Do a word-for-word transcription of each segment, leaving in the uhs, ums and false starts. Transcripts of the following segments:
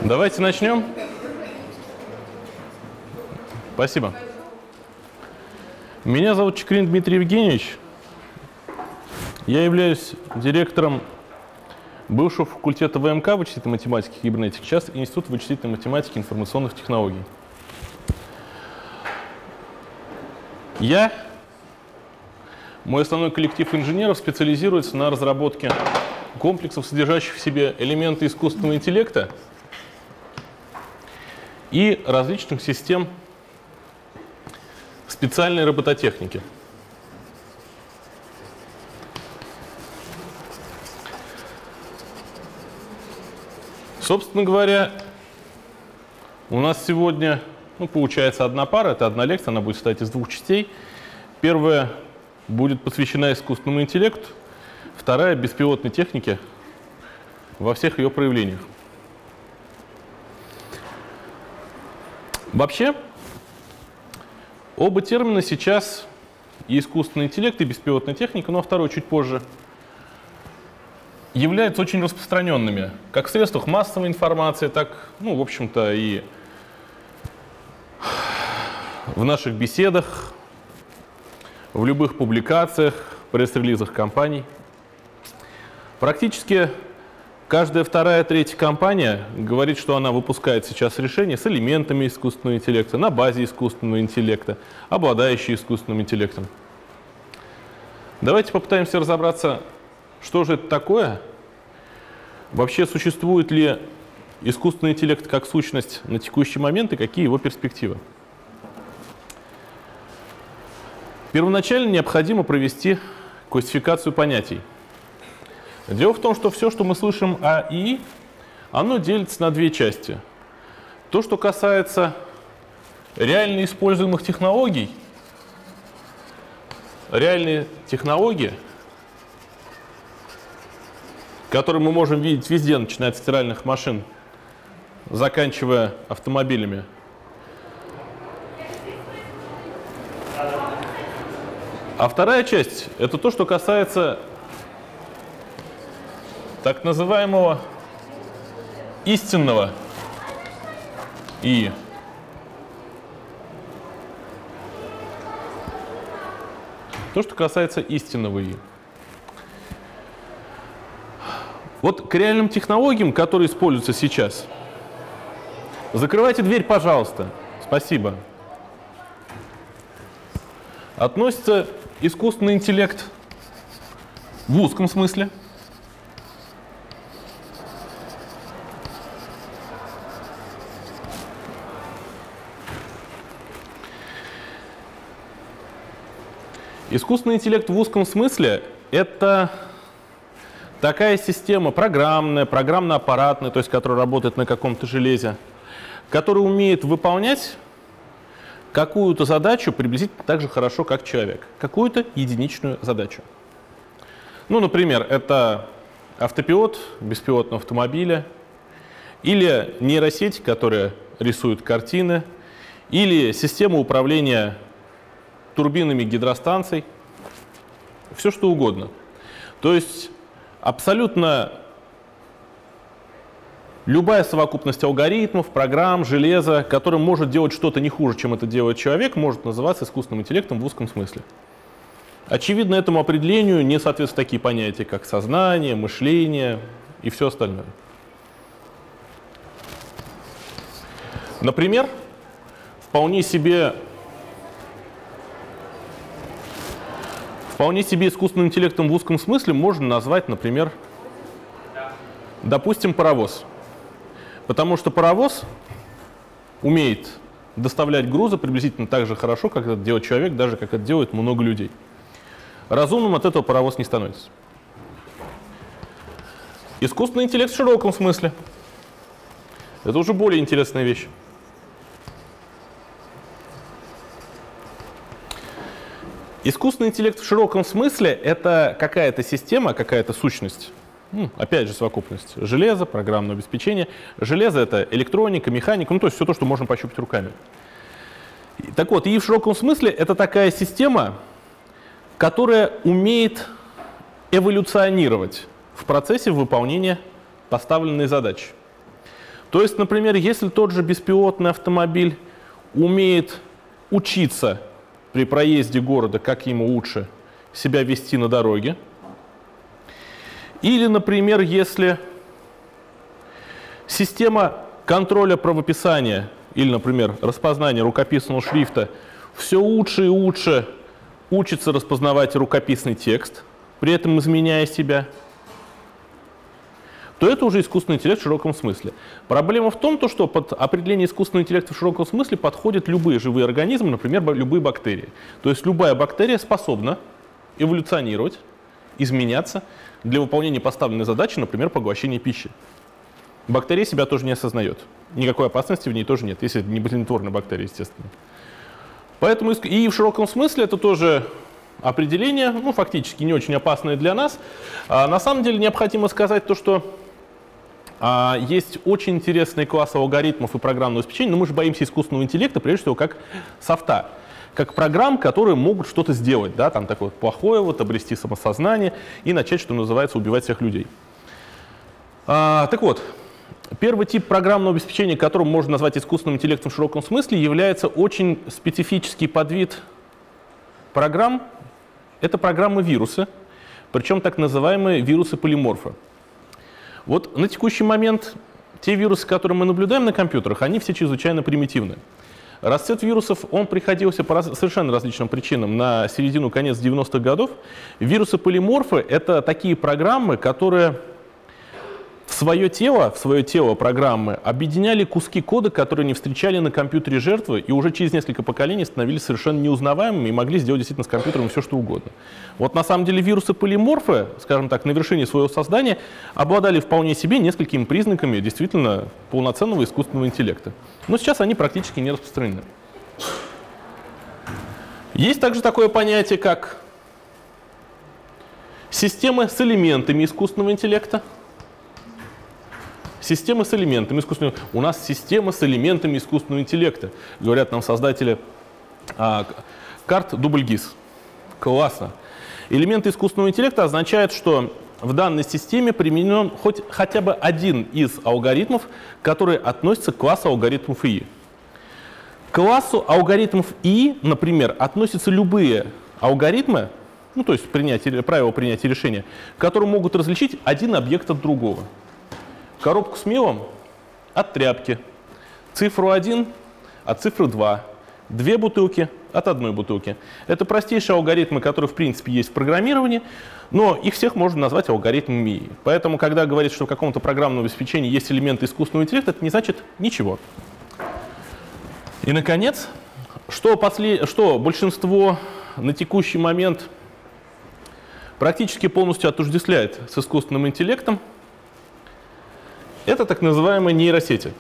Давайте начнем. Спасибо. Меня зовут Чекрин Дмитрий Евгеньевич. Я являюсь директором бывшего факультета ВМК вычислительной математики и кибернетики, сейчас Институт вычислительной математики и информационных технологий. Я, мой основной коллектив инженеров специализируется на разработке комплексов, содержащих в себе элементы искусственного интеллекта и различных систем специальной робототехники. Собственно говоря, у нас сегодня, ну, получается одна пара, это одна лекция, она будет состоять из двух частей. Первая будет посвящена искусственному интеллекту, вторая — беспилотной технике во всех ее проявлениях. Вообще, оба термина сейчас, и искусственный интеллект, и беспилотная техника, но второй чуть позже, являются очень распространенными, как в средствах массовой информации, так, ну, в общем-то, и в наших беседах, в любых публикациях, пресс-релизах компаний. Практически каждая вторая, третья компания говорит, что она выпускает сейчас решения с элементами искусственного интеллекта, на базе искусственного интеллекта, обладающие искусственным интеллектом. Давайте попытаемся разобраться, что же это такое? Вообще, существует ли искусственный интеллект как сущность на текущий момент и какие его перспективы? Первоначально необходимо провести классификацию понятий. Дело в том, что все, что мы слышим о ИИ, оно делится на две части. То, что касается реально используемых технологий, реальные технологии, которые мы можем видеть везде, начиная от стиральных машин, заканчивая автомобилями. А вторая часть — это то, что касается так называемого истинного ИИ. То, что касается истинного ИИ. Вот к реальным технологиям, которые используются сейчас. Закрывайте дверь, пожалуйста. Спасибо. Относится искусственный интеллект в узком смысле. Искусственный интеллект в узком смысле — это такая система программная, программно-аппаратная, то есть которая работает на каком-то железе, которая умеет выполнять какую-то задачу приблизительно так же хорошо, как человек. Какую-то единичную задачу. Ну, например, это автопилот беспилотного автомобиля, или нейросеть, которая рисует картины, или система управления турбинами гидростанций. Все что угодно. То есть абсолютно любая совокупность алгоритмов, программ, железа, которая может делать что-то не хуже, чем это делает человек, может называться искусственным интеллектом в узком смысле. Очевидно, этому определению не соответствуют такие понятия, как сознание, мышление и все остальное. Например, вполне себе, вполне себе искусственным интеллектом в узком смысле можно назвать, например, допустим, паровоз. Потому что паровоз умеет доставлять грузы приблизительно так же хорошо, как это делает человек, даже как это делает много людей. Разумным от этого паровоз не становится. Искусственный интеллект в широком смысле. Это уже более интересная вещь. Искусственный интеллект в широком смысле — это какая-то система, какая-то сущность. Ну, опять же, совокупность железа, программного обеспечения. Железо — это электроника, механика, ну, то есть все то, что можно пощупать руками. Так вот, и в широком смысле это такая система, которая умеет эволюционировать в процессе выполнения поставленной задачи. То есть, например, если тот же беспилотный автомобиль умеет учиться при проезде города, как ему лучше себя вести на дороге, или, например, если система контроля правописания или, например, распознания рукописного шрифта все лучше и лучше учится распознавать рукописный текст, при этом изменяя себя, то это уже искусственный интеллект в широком смысле. Проблема в том, что под определение искусственного интеллекта в широком смысле подходят любые живые организмы, например, любые бактерии. То есть любая бактерия способна эволюционировать, изменяться для выполнения поставленной задачи, например, поглощения пищи. Бактерия себя тоже не осознает. Никакой опасности в ней тоже нет, если это не болезнетворная бактерия, естественно. Поэтому и в широком смысле это тоже определение, ну, фактически не очень опасное для нас. А на самом деле необходимо сказать то, что а, есть очень интересные классы алгоритмов и программного обеспечения, но мы же боимся искусственного интеллекта, прежде всего, как софта, как программ, которые могут что-то сделать, да, там такое плохое, вот, обрести самосознание и начать, что называется, убивать всех людей. А, так вот, первый тип программного обеспечения, которым можно назвать искусственным интеллектом в широком смысле, является очень специфический подвид программ. Это программы-вирусы, причем так называемые вирусы-полиморфы. Вот на текущий момент те вирусы, которые мы наблюдаем на компьютерах, они все чрезвычайно примитивны. Расцвет вирусов, он приходился по раз, совершенно различным причинам на середину-конец девяностых годов. Вирусы-полиморфы — это такие программы, которые в свое тело, в свое тело программы объединяли куски кода, которые не встречали на компьютере жертвы, и уже через несколько поколений становились совершенно неузнаваемыми и могли сделать действительно с компьютером все, что угодно. Вот на самом деле вирусы-полиморфы, скажем так, на вершине своего создания обладали вполне себе несколькими признаками действительно полноценного искусственного интеллекта. Но сейчас они практически не распространены. Есть также такое понятие, как системы с элементами искусственного интеллекта. Системы с элементами искусственного интеллекта. У нас система с элементами искусственного интеллекта, говорят нам создатели а, карт Дубльгиз. Классно. Элементы искусственного интеллекта означают, что в данной системе применен хоть хотя бы один из алгоритмов, которые относятся к классу алгоритмов ИИ. К классу алгоритмов ИИ, например, относятся любые алгоритмы, ну, то есть принятие, правила принятия решения, которые могут различить один объект от другого. Коробку с мелом от тряпки, цифру один от цифры два, две бутылки от одной бутылки. Это простейшие алгоритмы, которые в принципе есть в программировании, но их всех можно назвать алгоритмами ИИ. Поэтому, когда говорится, что в каком-то программном обеспечении есть элементы искусственного интеллекта, это не значит ничего. И, наконец, что, после... что большинство на текущий момент практически полностью отождествляет с искусственным интеллектом, это так называемые нейросети.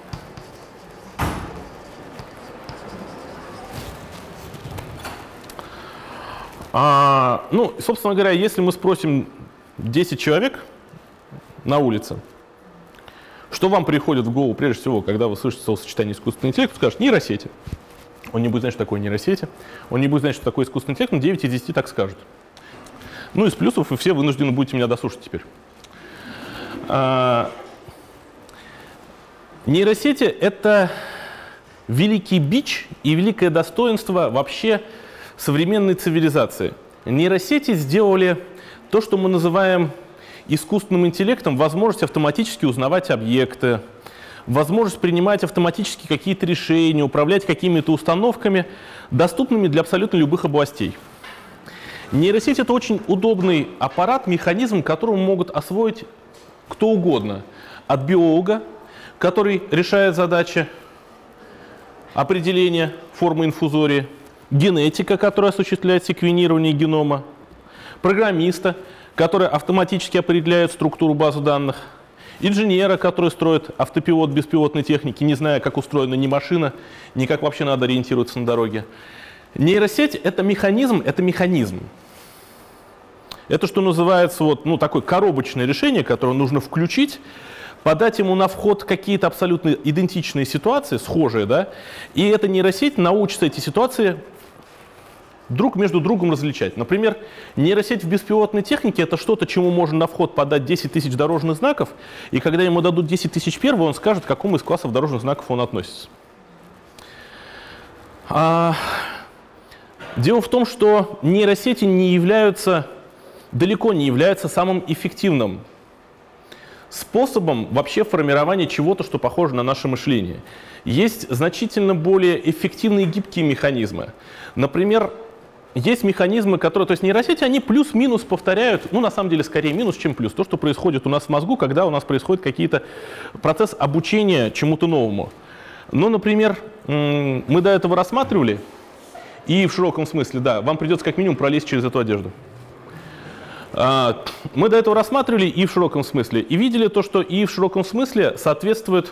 А, ну, собственно говоря, если мы спросим десять человек на улице, что вам приходит в голову прежде всего, когда вы слышите словосочетание искусственный интеллект, вы скажете нейросети. Он не будет знать, что такое нейросети, он не будет знать, что такое искусственный интеллект, но девять из десяти так скажут. Ну, из плюсов вы все вынуждены будете меня дослушать теперь. А, Нейросети — это великий бич и великое достоинство вообще современной цивилизации. Нейросети сделали то, что мы называем искусственным интеллектом, возможность автоматически узнавать объекты, возможность принимать автоматически какие-то решения, управлять какими-то установками, доступными для абсолютно любых областей. Нейросеть — это очень удобный аппарат, механизм, которым могут освоить кто угодно. От биолога, который решает задачи определения формы инфузории, генетика, которая осуществляет секвенирование генома, программиста, который автоматически определяет структуру базы данных, инженера, который строит автопилот беспилотной техники, не зная, как устроена ни машина, ни как вообще надо ориентироваться на дороге. Нейросеть — это механизм, это механизм. Это, что называется, вот, ну, такое коробочное решение, которое нужно включить, подать ему на вход какие-то абсолютно идентичные ситуации, схожие, да, и эта нейросеть научится эти ситуации друг между другом различать. Например, нейросеть в беспилотной технике — это что-то, чему можно на вход подать десять тысяч дорожных знаков, и когда ему дадут десять тысяч первого, он скажет, к какому из классов дорожных знаков он относится. А... Дело в том, что нейросети не являются, далеко не являются самым эффективным способом вообще формирования чего-то, что похоже на наше мышление. Есть значительно более эффективные гибкие механизмы. Например, есть механизмы, которые, то есть нейросети, они плюс-минус повторяют, ну на самом деле скорее минус, чем плюс, то, что происходит у нас в мозгу, когда у нас происходит какие-то процесс обучения чему-то новому. Ну, например, мы до этого рассматривали, и в широком смысле, да, вам придется как минимум пролезть через эту одежду. Мы до этого рассматривали и в широком смысле, и видели то, что и в широком смысле соответствует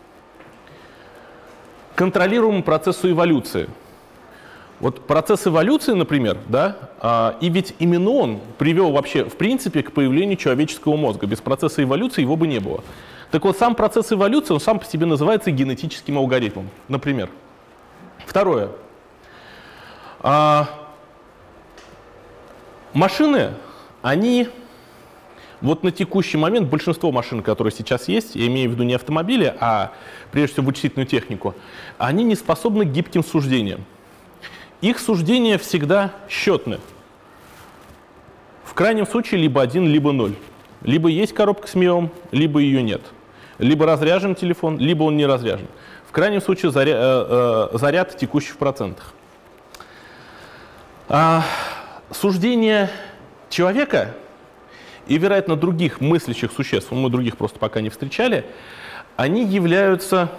контролируемому процессу эволюции. Вот процесс эволюции, например, да, и ведь именно он привел вообще в принципе к появлению человеческого мозга. Без процесса эволюции его бы не было. Так вот, сам процесс эволюции, он сам по себе называется генетическим алгоритмом, например. Второе. Машины, они, вот на текущий момент, большинство машин, которые сейчас есть, я имею в виду не автомобили, а прежде всего вычислительную технику, они не способны к гибким суждениям. Их суждения всегда счетны. В крайнем случае либо один, либо ноль. Либо есть коробка с миом, либо ее нет. Либо разряжен телефон, либо он не разряжен. В крайнем случае заря, э, э, заряд текущий в процентах. А, суждения человека и, вероятно, других мыслящих существ, мы других просто пока не встречали, они являются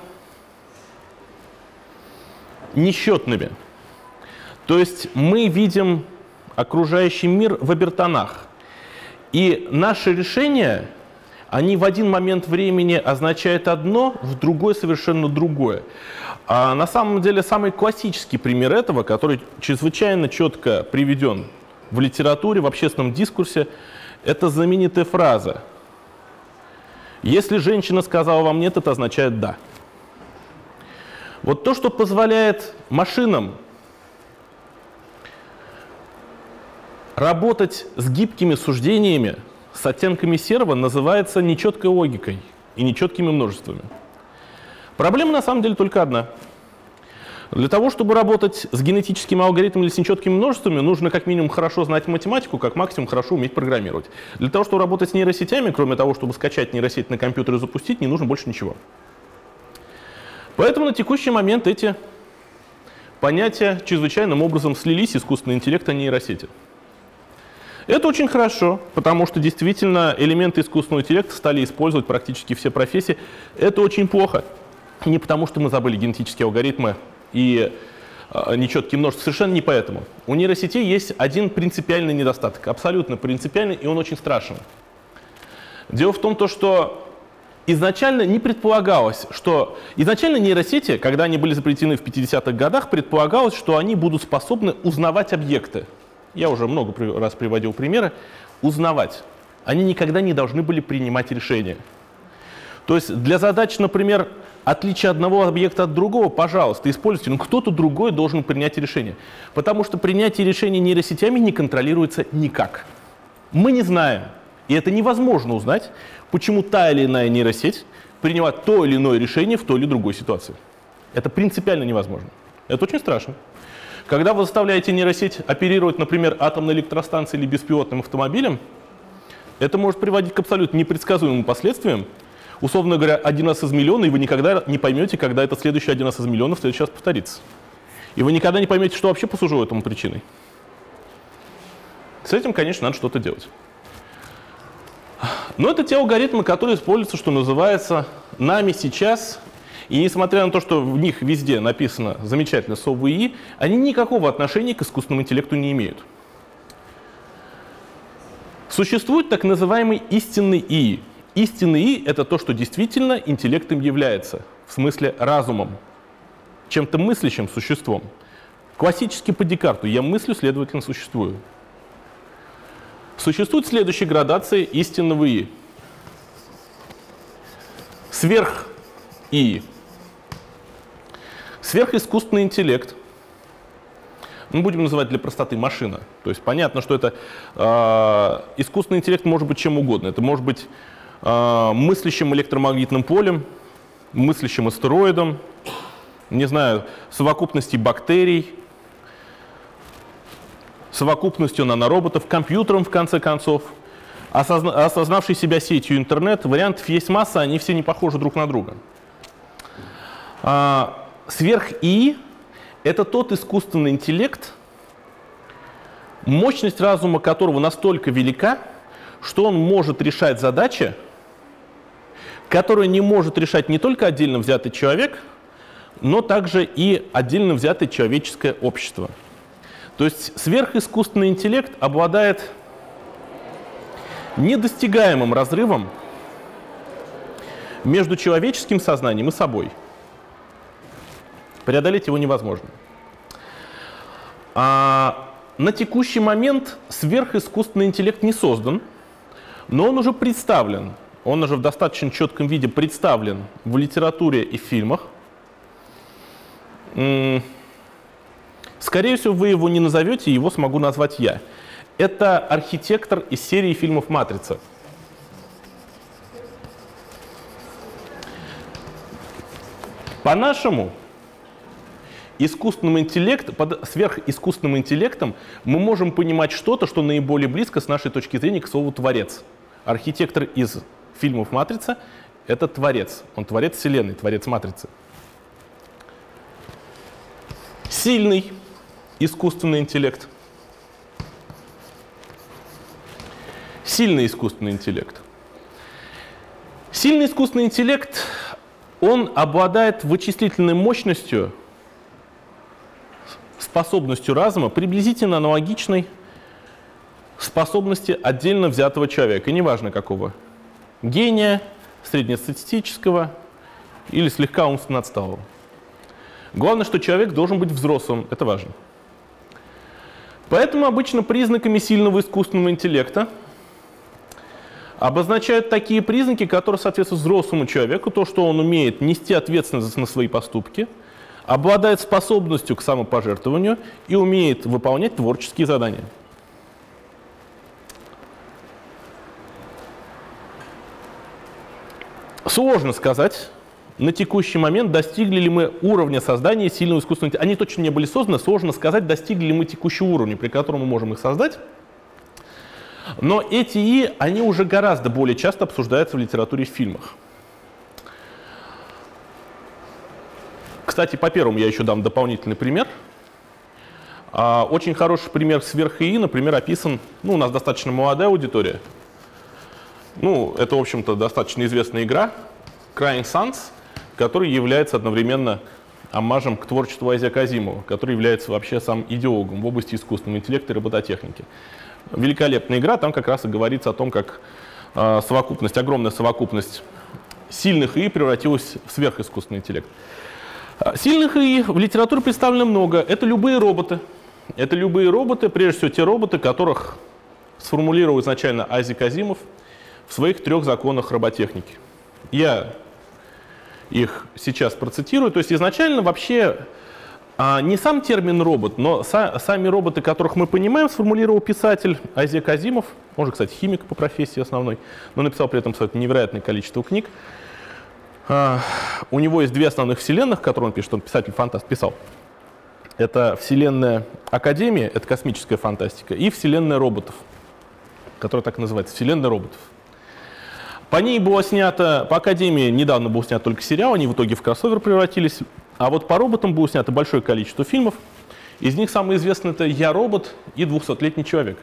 несчетными. То есть мы видим окружающий мир в обертонах. И наши решения, они в один момент времени означают одно, в другой совершенно другое. А на самом деле самый классический пример этого, который чрезвычайно четко приведен в литературе, в общественном дискурсе, это знаменитая фраза: «Если женщина сказала вам нет, это означает да». Вот то, что позволяет машинам работать с гибкими суждениями, с оттенками серого, называется нечеткой логикой и нечеткими множествами. Проблема на самом деле только одна. Для того, чтобы работать с генетическим алгоритмом или с нечеткими множествами, нужно как минимум хорошо знать математику, как максимум хорошо уметь программировать. Для того, чтобы работать с нейросетями, кроме того, чтобы скачать нейросеть на компьютер и запустить, не нужно больше ничего. Поэтому на текущий момент эти понятия чрезвычайным образом слились: искусственный интеллект и нейросети. Это очень хорошо, потому что действительно элементы искусственного интеллекта стали использовать практически все профессии. Это очень плохо. Не потому, что мы забыли генетические алгоритмы и э, нечеткие множества, совершенно не поэтому. У нейросетей есть один принципиальный недостаток, абсолютно принципиальный, и он очень страшен. Дело в том, то, что изначально не предполагалось, что... Изначально нейросети, когда они были изобретены в пятидесятых годах, предполагалось, что они будут способны узнавать объекты. Я уже много раз приводил примеры. Узнавать. Они никогда не должны были принимать решения. То есть для задач, например, отличия одного объекта от другого, пожалуйста, используйте, но кто-то другой должен принять решение. Потому что принятие решений нейросетями не контролируется никак. Мы не знаем, и это невозможно узнать, почему та или иная нейросеть приняла то или иное решение в той или другой ситуации. Это принципиально невозможно. Это очень страшно. Когда вы заставляете нейросеть оперировать, например, атомной электростанцией или беспилотным автомобилем, это может приводить к абсолютно непредсказуемым последствиям. Условно говоря, один раз из миллиона, и вы никогда не поймете, когда этот следующий один раз из миллиона в следующий раз повторится. И вы никогда не поймете, что вообще послужило этому причиной. С этим, конечно, надо что-то делать. Но это те алгоритмы, которые используются, что называется, нами сейчас. И несмотря на то, что в них везде написано замечательно СОВ-ИИ, они никакого отношения к искусственному интеллекту не имеют. Существует так называемый истинный ИИ. Истинный ИИ — это то, что действительно интеллектом является, в смысле разумом, чем-то мыслящим существом. Классически по Декарту: я мыслю, следовательно, существую. Существует следующая градация истинного ИИ. Сверх-ИИ. Сверхискусственный интеллект мы будем называть для простоты машина. То есть понятно, что это э, искусственный интеллект может быть чем угодно. Это может быть э, мыслящим электромагнитным полем, мыслящим астероидом, не знаю, совокупностью бактерий, совокупностью нанороботов, компьютером, в конце концов, осозна осознавший себя сетью интернет. Вариантов есть масса, они все не похожи друг на друга. А, сверх-ИИ — это тот искусственный интеллект, мощность разума которого настолько велика, что он может решать задачи, которые не может решать не только отдельно взятый человек, но также и отдельно взятое человеческое общество. То есть сверхискусственный интеллект обладает недостигаемым разрывом между человеческим сознанием и собой. Преодолеть его невозможно. А на текущий момент сверхискусственный интеллект не создан, но он уже представлен, он уже в достаточно четком виде представлен в литературе и в фильмах. Скорее всего, вы его не назовете, его смогу назвать я. Это архитектор из серии фильмов «Матрица». По-нашему, искусственным интеллект, под сверхискусственным интеллектом мы можем понимать что-то, что наиболее близко с нашей точки зрения к слову «творец». Архитектор из фильмов «Матрица» — это творец. Он творец Вселенной, творец «Матрицы». Сильный искусственный интеллект. Сильный искусственный интеллект. Сильный искусственный интеллект, он обладает вычислительной мощностью, способностью разума, приблизительно аналогичной способности отдельно взятого человека, неважно какого. Гения, среднестатистического или слегка умственно отсталого. Главное, что человек должен быть взрослым, это важно. Поэтому обычно признаками сильного искусственного интеллекта обозначают такие признаки, которые соответствуют взрослому человеку, то, что он умеет нести ответственность на свои поступки, обладает способностью к самопожертвованию и умеет выполнять творческие задания. Сложно сказать, на текущий момент достигли ли мы уровня создания сильного искусственного интеллекта. Они точно не были созданы, сложно сказать, достигли ли мы текущего уровня, при котором мы можем их создать. Но эти ИИ, они уже гораздо более часто обсуждаются в литературе и в фильмах. Кстати, по первому я еще дам дополнительный пример. Очень хороший пример сверх-ИИ, например, описан, ну, у нас достаточно молодая аудитория. Ну, это, в общем-то, достаточно известная игра Crying Sans, который является одновременно оммажем к творчеству Айзека Азимова, который является вообще сам идеологом в области искусственного интеллекта и робототехники. Великолепная игра, там как раз и говорится о том, как э, совокупность, огромная совокупность сильных ИИ превратилась в сверхискусственный интеллект. Сильных ИИ в литературе представлено много. Это любые роботы. Это любые роботы, прежде всего те роботы, которых сформулировал изначально Айзек Азимов в своих трех законах роботехники. Я их сейчас процитирую. То есть изначально вообще а, не сам термин робот, но са, сами роботы, которых мы понимаем, сформулировал писатель Айзек Азимов. Он же, кстати, химик по профессии основной, но написал при этом, кстати, невероятное количество книг. А, у него есть две основных вселенных, которые он пишет, он писатель-фантаст писал. Это вселенная Академия, это космическая фантастика, и вселенная роботов, которая так и называется, вселенная роботов. По ней было снято, по Академии недавно был снят только сериал, они в итоге в кроссовер превратились. А вот по роботам было снято большое количество фильмов. Из них самый известный — это «Я, робот» и «двухсотлетний человек».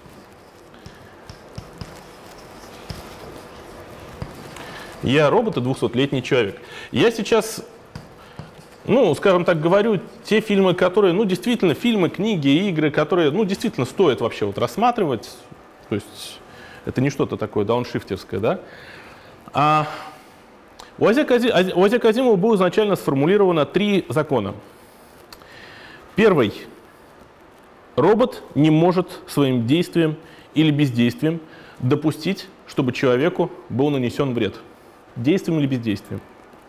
«Я, робот» и «двухсотлетний человек». Я сейчас, ну, скажем так, говорю, те фильмы, которые, ну, действительно, фильмы, книги, игры, которые, ну, действительно стоит вообще вот рассматривать. То есть это не что-то такое дауншифтерское, да? А у Айзека Азимова было изначально сформулировано три закона. Первый. Робот не может своим действием или бездействием допустить, чтобы человеку был нанесен вред. Действием или бездействием.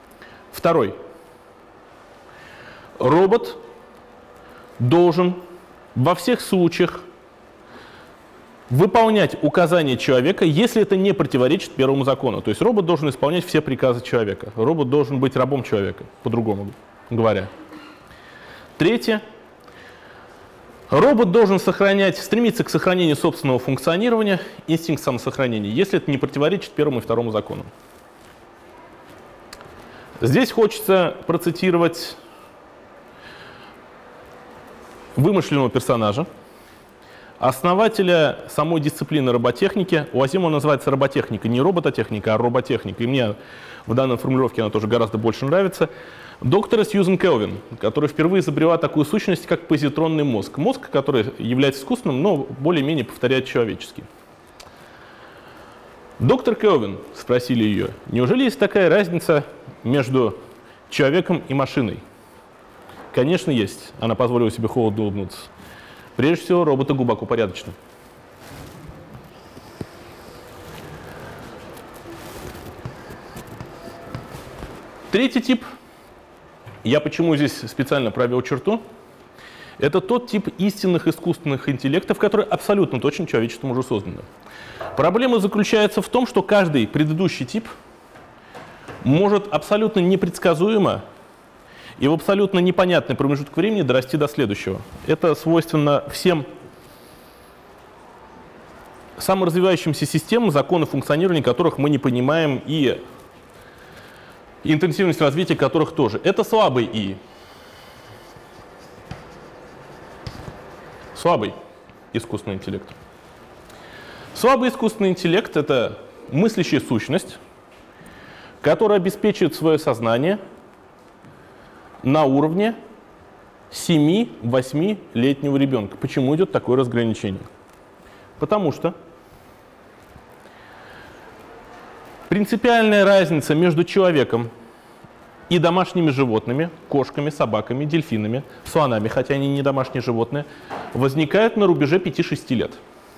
Второй. Робот должен во всех случаях выполнять указания человека, если это не противоречит первому закону. То есть робот должен исполнять все приказы человека. Робот должен быть рабом человека, по-другому говоря. Третье. Робот должен сохранять, стремиться к сохранению собственного функционирования, инстинкт самосохранения, если это не противоречит первому и второму закону. Здесь хочется процитировать вымышленного персонажа, основателя самой дисциплины роботехники. У Азимова называется роботехника, не робототехника, а роботехника. И мне в данной формулировке она тоже гораздо больше нравится. Доктора Сьюзен Келвин, которая впервые изобрела такую сущность, как позитронный мозг. Мозг, который является искусственным, но более-менее повторяет человеческий. Доктор Келвин, спросили ее, неужели есть такая разница между человеком и машиной? Конечно, есть. Она позволила себе холодно улыбнуться. Прежде всего, роботы глубоко порядочны. Третий тип, я почему здесь специально провел черту, это тот тип истинных искусственных интеллектов, которые абсолютно точно человечеством уже созданы. Проблема заключается в том, что каждый предыдущий тип может абсолютно непредсказуемо и в абсолютно непонятный промежуток времени дорасти до следующего. Это свойственно всем саморазвивающимся системам, законы функционирования которых мы не понимаем, и интенсивность развития которых тоже. Это слабый ИИ. Слабый искусственный интеллект. Слабый искусственный интеллект — это мыслящая сущность, которая обеспечивает свое сознание на уровне семи-восьмилетнего ребенка. Почему идет такое разграничение? Потому что принципиальная разница между человеком и домашними животными, кошками, собаками, дельфинами, слонами, хотя они не домашние животные, возникает на рубеже пяти-шести лет.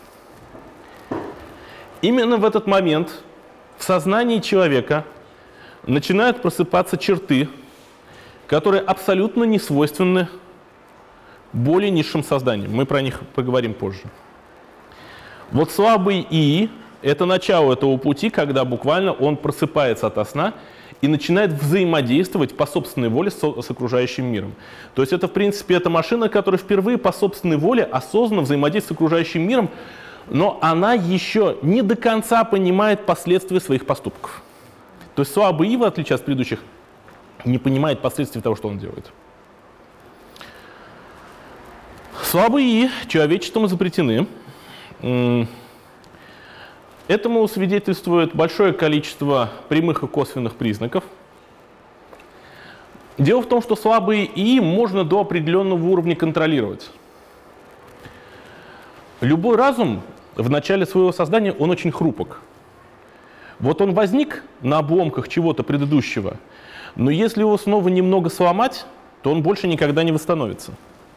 Именно в этот момент в сознании человека начинают просыпаться черты, которые абсолютно не свойственны более низшим созданиям. Мы про них поговорим позже. Вот слабый ИИ — это начало этого пути, когда буквально он просыпается ото сна и начинает взаимодействовать по собственной воле с, с окружающим миром. То есть это, в принципе, это машина, которая впервые по собственной воле осознанно взаимодействует с окружающим миром, но она еще не до конца понимает последствия своих поступков. То есть слабый ИИ, в отличие от предыдущих, не понимает последствий того, что он делает. Слабые ИИ человечеством запретены. Этому свидетельствует большое количество прямых и косвенных признаков. Дело в том, что слабые ИИ можно до определенного уровня контролировать. Любой разум в начале своего создания, он очень хрупок. Вот он возник на обломках чего-то предыдущего, но если его снова немного сломать, то он больше никогда не восстановится.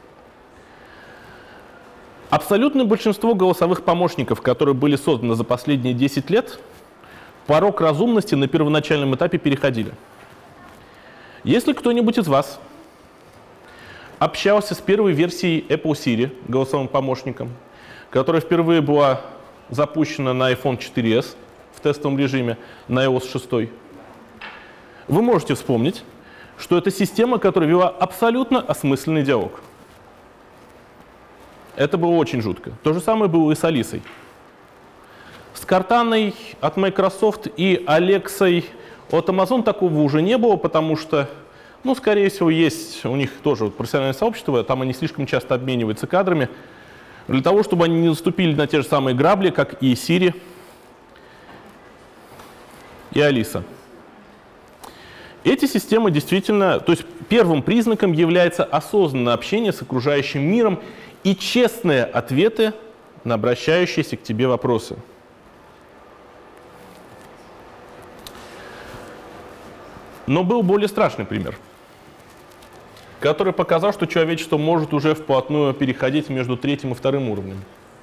Абсолютное большинство голосовых помощников, которые были созданы за последние десять лет, порог разумности на первоначальном этапе переходили. Если кто-нибудь из вас общался с первой версией Apple Siri, голосовым помощником, которая впервые была запущена на айфон четыре эс в тестовом режиме на ай о эс шесть, вы можете вспомнить, что это система, которая вела абсолютно осмысленный диалог. Это было очень жутко. То же самое было и с Алисой. С Кортаной от Microsoft и Алексой от Amazon такого уже не было, потому что, ну, скорее всего, есть у них тоже профессиональное сообщество, там они слишком часто обмениваются кадрами, для того, чтобы они не наступили на те же самые грабли, как и Siri и Алиса. Эти системы действительно, то есть первым признаком является осознанное общение с окружающим миром и честные ответы на обращающиеся к тебе вопросы. Но был более страшный пример, который показал, что человечество может уже вплотную переходить между третьим и вторым уровнем.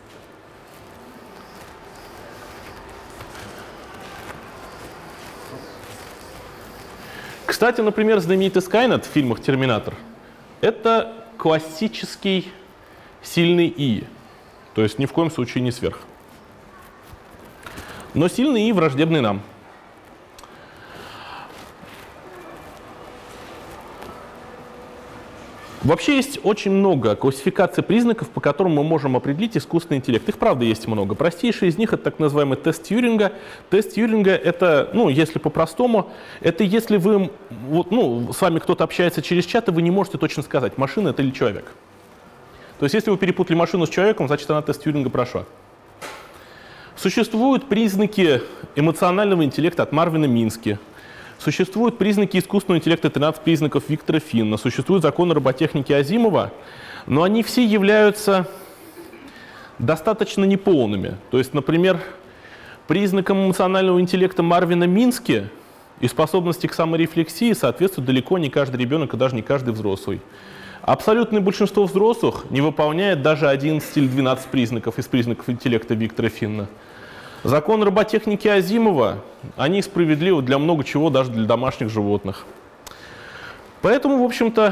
Кстати, например, знаменитый Skynet в фильмах «Терминатор» — это классический сильный ИИ. То есть ни в коем случае не сверх. Но сильный ИИ враждебный нам. Вообще есть очень много классификаций признаков, по которым мы можем определить искусственный интеллект. Их, правда, есть много. Простейший из них — это так называемый тест Тьюринга. Тест Тьюринга — это, ну, если по-простому, это если вы, вот, ну, с вами кто-то общается через чат, и вы не можете точно сказать, машина это или человек. То есть если вы перепутали машину с человеком, значит, она тест Тьюринга прошла. Существуют признаки эмоционального интеллекта от Марвина Мински. Существуют признаки искусственного интеллекта, тринадцать признаков Виктора Финна, существуют законы роботехники Азимова, но они все являются достаточно неполными. То есть, например, признакам эмоционального интеллекта Марвина Мински и способности к саморефлексии соответствует далеко не каждый ребенок и даже не каждый взрослый. Абсолютное большинство взрослых не выполняет даже одиннадцать или двенадцать признаков из признаков интеллекта Виктора Финна. Закон роботехники Азимова, они справедливы для много чего, даже для домашних животных. Поэтому, в общем-то,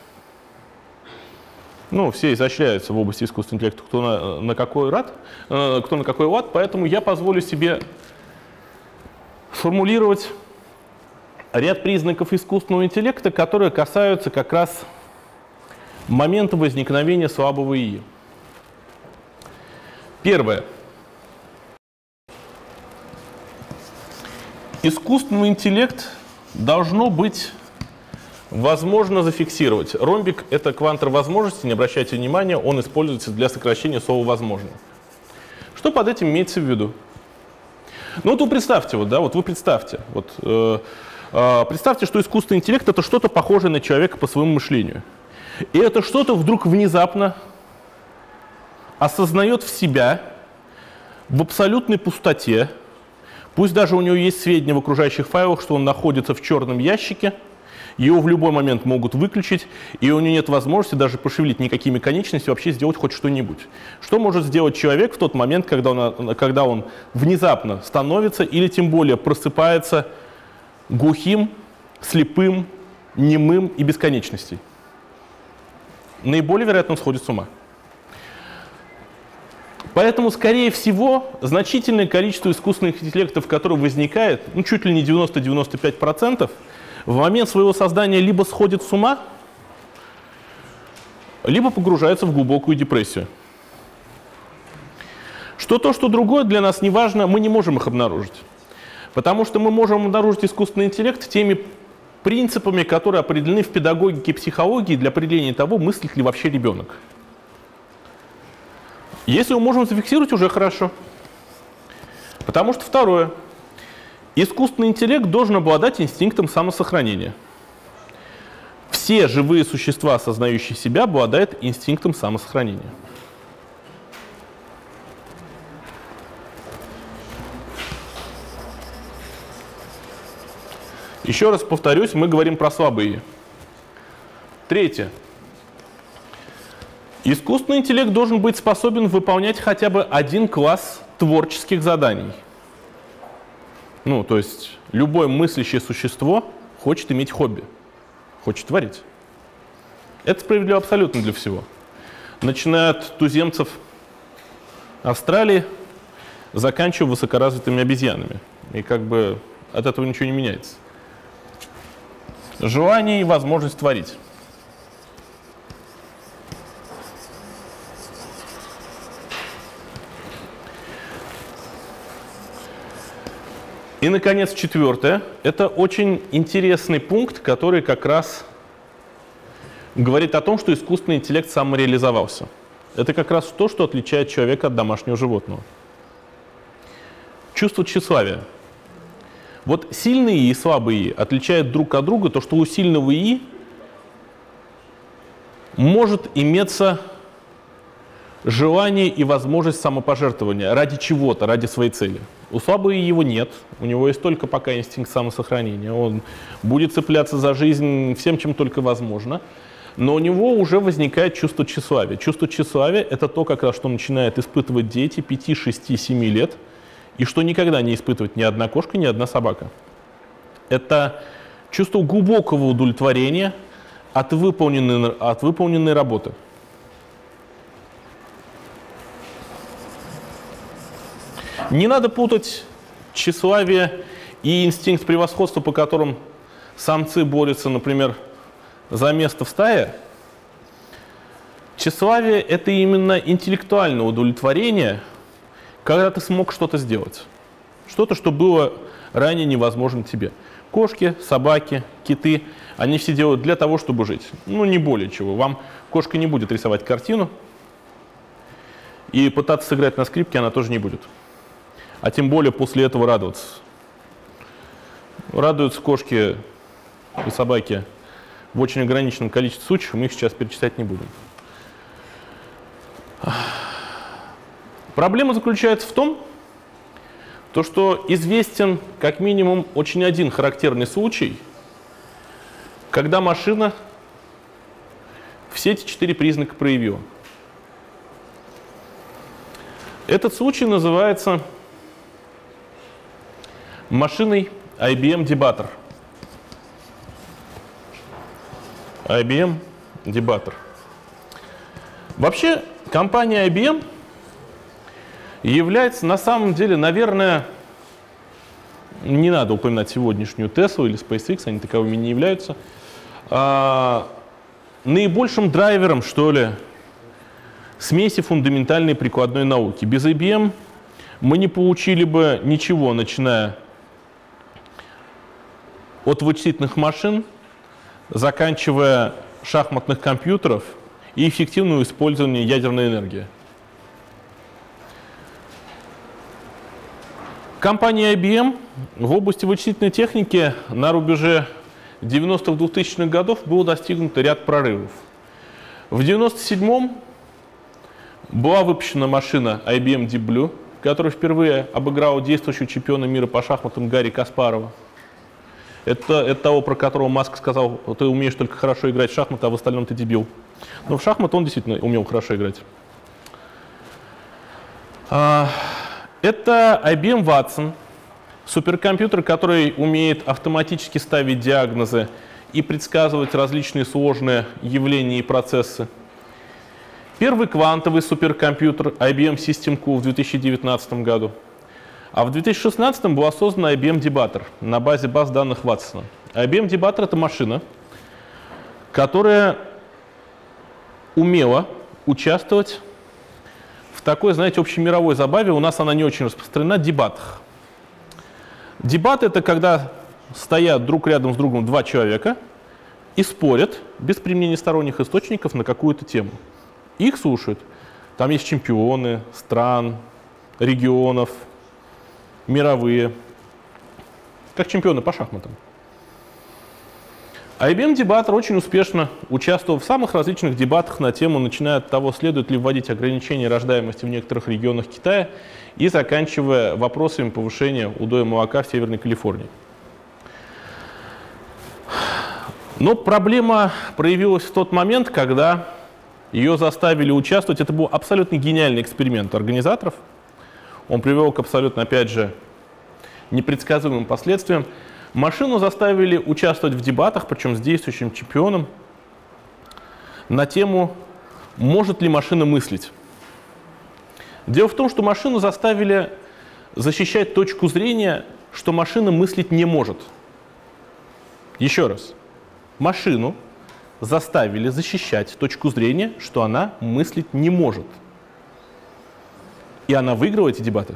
ну, все изощряются в области искусственного интеллекта, кто на, на какой рад, э, кто на какой лад, поэтому я позволю себе сформулировать ряд признаков искусственного интеллекта, которые касаются как раз момента возникновения слабого ИИ. Первое. Искусственный интеллект должно быть возможно зафиксировать. Ромбик — это квантор возможностей, не обращайте внимания, он используется для сокращения слова «возможно». Что под этим имеется в виду? Ну вот вы представьте, вот, да, вот вы представьте, вот, э, э, представьте, что искусственный интеллект — это что-то похожее на человека по своему мышлению. И это что-то вдруг внезапно осознает в себя в абсолютной пустоте. Пусть даже у него есть сведения в окружающих файлах, что он находится в черном ящике, его в любой момент могут выключить, и у него нет возможности даже пошевелить никакими конечностями, вообще сделать хоть что-нибудь. Что может сделать человек в тот момент, когда он, когда он внезапно становится или тем более просыпается глухим, слепым, немым и без конечностей? Наиболее вероятно, он сходит с ума. Поэтому, скорее всего, значительное количество искусственных интеллектов, которые возникает, ну, чуть ли не девяносто — девяносто пять процентов, в момент своего создания либо сходит с ума, либо погружается в глубокую депрессию. Что то, что другое для нас не важно, мы не можем их обнаружить. Потому что мы можем обнаружить искусственный интеллект теми принципами, которые определены в педагогике и психологии для определения того, мыслит ли вообще ребенок. Если мы можем зафиксировать, уже хорошо. Потому что второе. Искусственный интеллект должен обладать инстинктом самосохранения. Все живые существа, осознающие себя, обладают инстинктом самосохранения. Еще раз повторюсь, мы говорим про слабые. Третье. Искусственный интеллект должен быть способен выполнять хотя бы один класс творческих заданий. Ну, то есть любое мыслящее существо хочет иметь хобби, хочет творить. Это справедливо абсолютно для всего. Начиная от туземцев Австралии, заканчивая высокоразвитыми обезьянами. И как бы от этого ничего не меняется. Желание и возможность творить. И, наконец, четвертое. Это очень интересный пункт, который как раз говорит о том, что искусственный интеллект самореализовался. Это как раз то, что отличает человека от домашнего животного. Чувство тщеславия. Вот сильный ИИ и слабый ИИ отличают друг от друга то, что у сильного ИИ может иметься желание и возможность самопожертвования ради чего-то, ради своей цели. У слабого ИИ его нет, у него есть только пока инстинкт самосохранения. Он будет цепляться за жизнь всем, чем только возможно, но у него уже возникает чувство тщеславия. Чувство тщеславия — это то, как раз, что начинают испытывать дети пяти, шести, семи лет, и что никогда не испытывает ни одна кошка, ни одна собака. Это чувство глубокого удовлетворения от выполненной, от выполненной работы. Не надо путать тщеславие и инстинкт превосходства, по которым самцы борются, например, за место в стае. Тщеславие — это именно интеллектуальное удовлетворение, когда ты смог что-то сделать. Что-то, что было ранее невозможно тебе. Кошки, собаки, киты — они все делают для того, чтобы жить. Ну, не более чего. Вам кошка не будет рисовать картину, и пытаться сыграть на скрипке она тоже не будет. А тем более после этого радоваться. Радуются кошки и собаки в очень ограниченном количестве случаев, мы их сейчас перечислять не будем. Проблема заключается в том, то, что известен как минимум очень один характерный случай, когда машина все эти четыре признака проявила. Этот случай называется машиной ай би эм Debater. ай би эм Debater. Вообще, компания ай би эм является на самом деле, наверное, не надо упоминать сегодняшнюю Tesla или SpaceX, они таковыми не являются, а, наибольшим драйвером, что ли, смеси фундаментальной прикладной науки. Без ай би эм мы не получили бы ничего, начиная от вычислительных машин, заканчивая шахматных компьютеров и эффективного использования ядерной энергии. Компания ай би эм в области вычислительной техники на рубеже девяностых двухтысячных годов был достигнут ряд прорывов. В девяносто седьмом была выпущена машина ай би эм Deep Blue, которая впервые обыграла действующего чемпиона мира по шахматам Гарри Каспарова. Это, это того, про которого Маск сказал: ты умеешь только хорошо играть в шахматы, а в остальном ты дебил. Но в шахматы он действительно умел хорошо играть. Это ай би эм Watson, суперкомпьютер, который умеет автоматически ставить диагнозы и предсказывать различные сложные явления и процессы. Первый квантовый суперкомпьютер ай би эм SystemQ в две тысячи девятнадцатом году. А в две тысячи шестнадцатом была создана ай би эм Debater на базе баз данных Ватсона. ай би эм Debater — это машина, которая умела участвовать в такой, знаете, общемировой забаве, у нас она не очень распространена, дебатах. Дебаты — это когда стоят друг рядом с другом два человека и спорят без применения сторонних источников на какую-то тему. Их слушают. Там есть чемпионы стран, регионов, мировые, как чемпионы по шахматам. ай би эм Debater очень успешно участвовал в самых различных дебатах на тему, начиная от того, следует ли вводить ограничения рождаемости в некоторых регионах Китая, и заканчивая вопросами повышения удоя молока в Северной Калифорнии. Но проблема проявилась в тот момент, когда ее заставили участвовать. Это был абсолютно гениальный эксперимент организаторов. Он привел к абсолютно, опять же, непредсказуемым последствиям. Машину заставили участвовать в дебатах, причем с действующим чемпионом, на тему, может ли машина мыслить. Дело в том, что машину заставили защищать точку зрения, что машина мыслить не может. Еще раз. Машину заставили защищать точку зрения, что она мыслить не может. И она выиграла эти дебаты.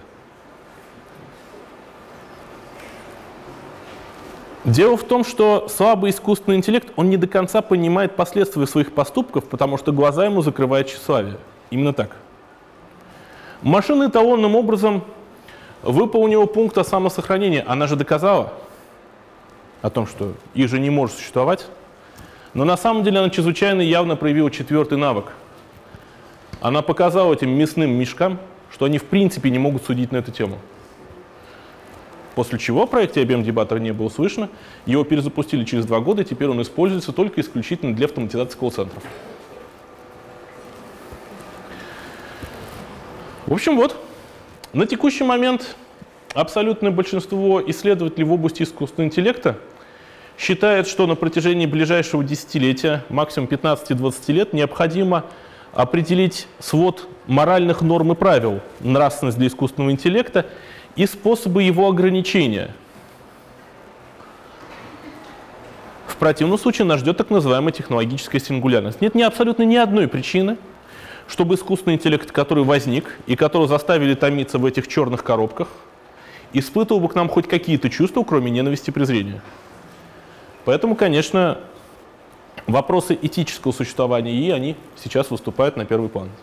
Дело в том, что слабый искусственный интеллект, он не до конца понимает последствия своих поступков, потому что глаза ему закрывает тщеславие. Именно так. Машина эталонным образом выполнила пункт о самосохранении. Она же доказала о том, что их же не может существовать. Но на самом деле она чрезвычайно явно проявила четвертый навык. Она показала этим мясным мешкам, что они в принципе не могут судить на эту тему. После чего о проекте ай би эм Debater не было слышно, его перезапустили через два года, и теперь он используется только исключительно для автоматизации колл-центров. В общем, вот, на текущий момент абсолютное большинство исследователей в области искусственного интеллекта считает, что на протяжении ближайшего десятилетия, максимум пятнадцати-двадцати лет, необходимо определить свод моральных норм и правил, нравственность для искусственного интеллекта и способы его ограничения. В противном случае нас ждет так называемая технологическая сингулярность. Нет ни абсолютно ни одной причины, чтобы искусственный интеллект, который возник и которого заставили томиться в этих черных коробках, испытывал бы к нам хоть какие-то чувства, кроме ненависти и презрения. Поэтому, конечно, вопросы этического существования ИИ, они сейчас выступают на первый план.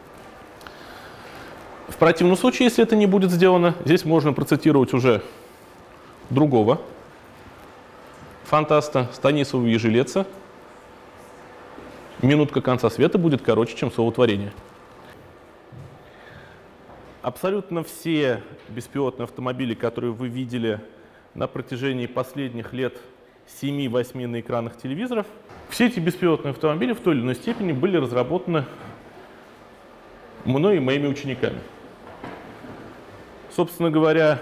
В противном случае, если это не будет сделано, здесь можно процитировать уже другого фантаста Станислава Ежелеца. Минутка конца света будет короче, чем словотворение. Абсолютно все беспилотные автомобили, которые вы видели на протяжении последних лет семи-восьми на экранах телевизоров, все эти беспилотные автомобили в той или иной степени были разработаны мной и моими учениками. Собственно говоря,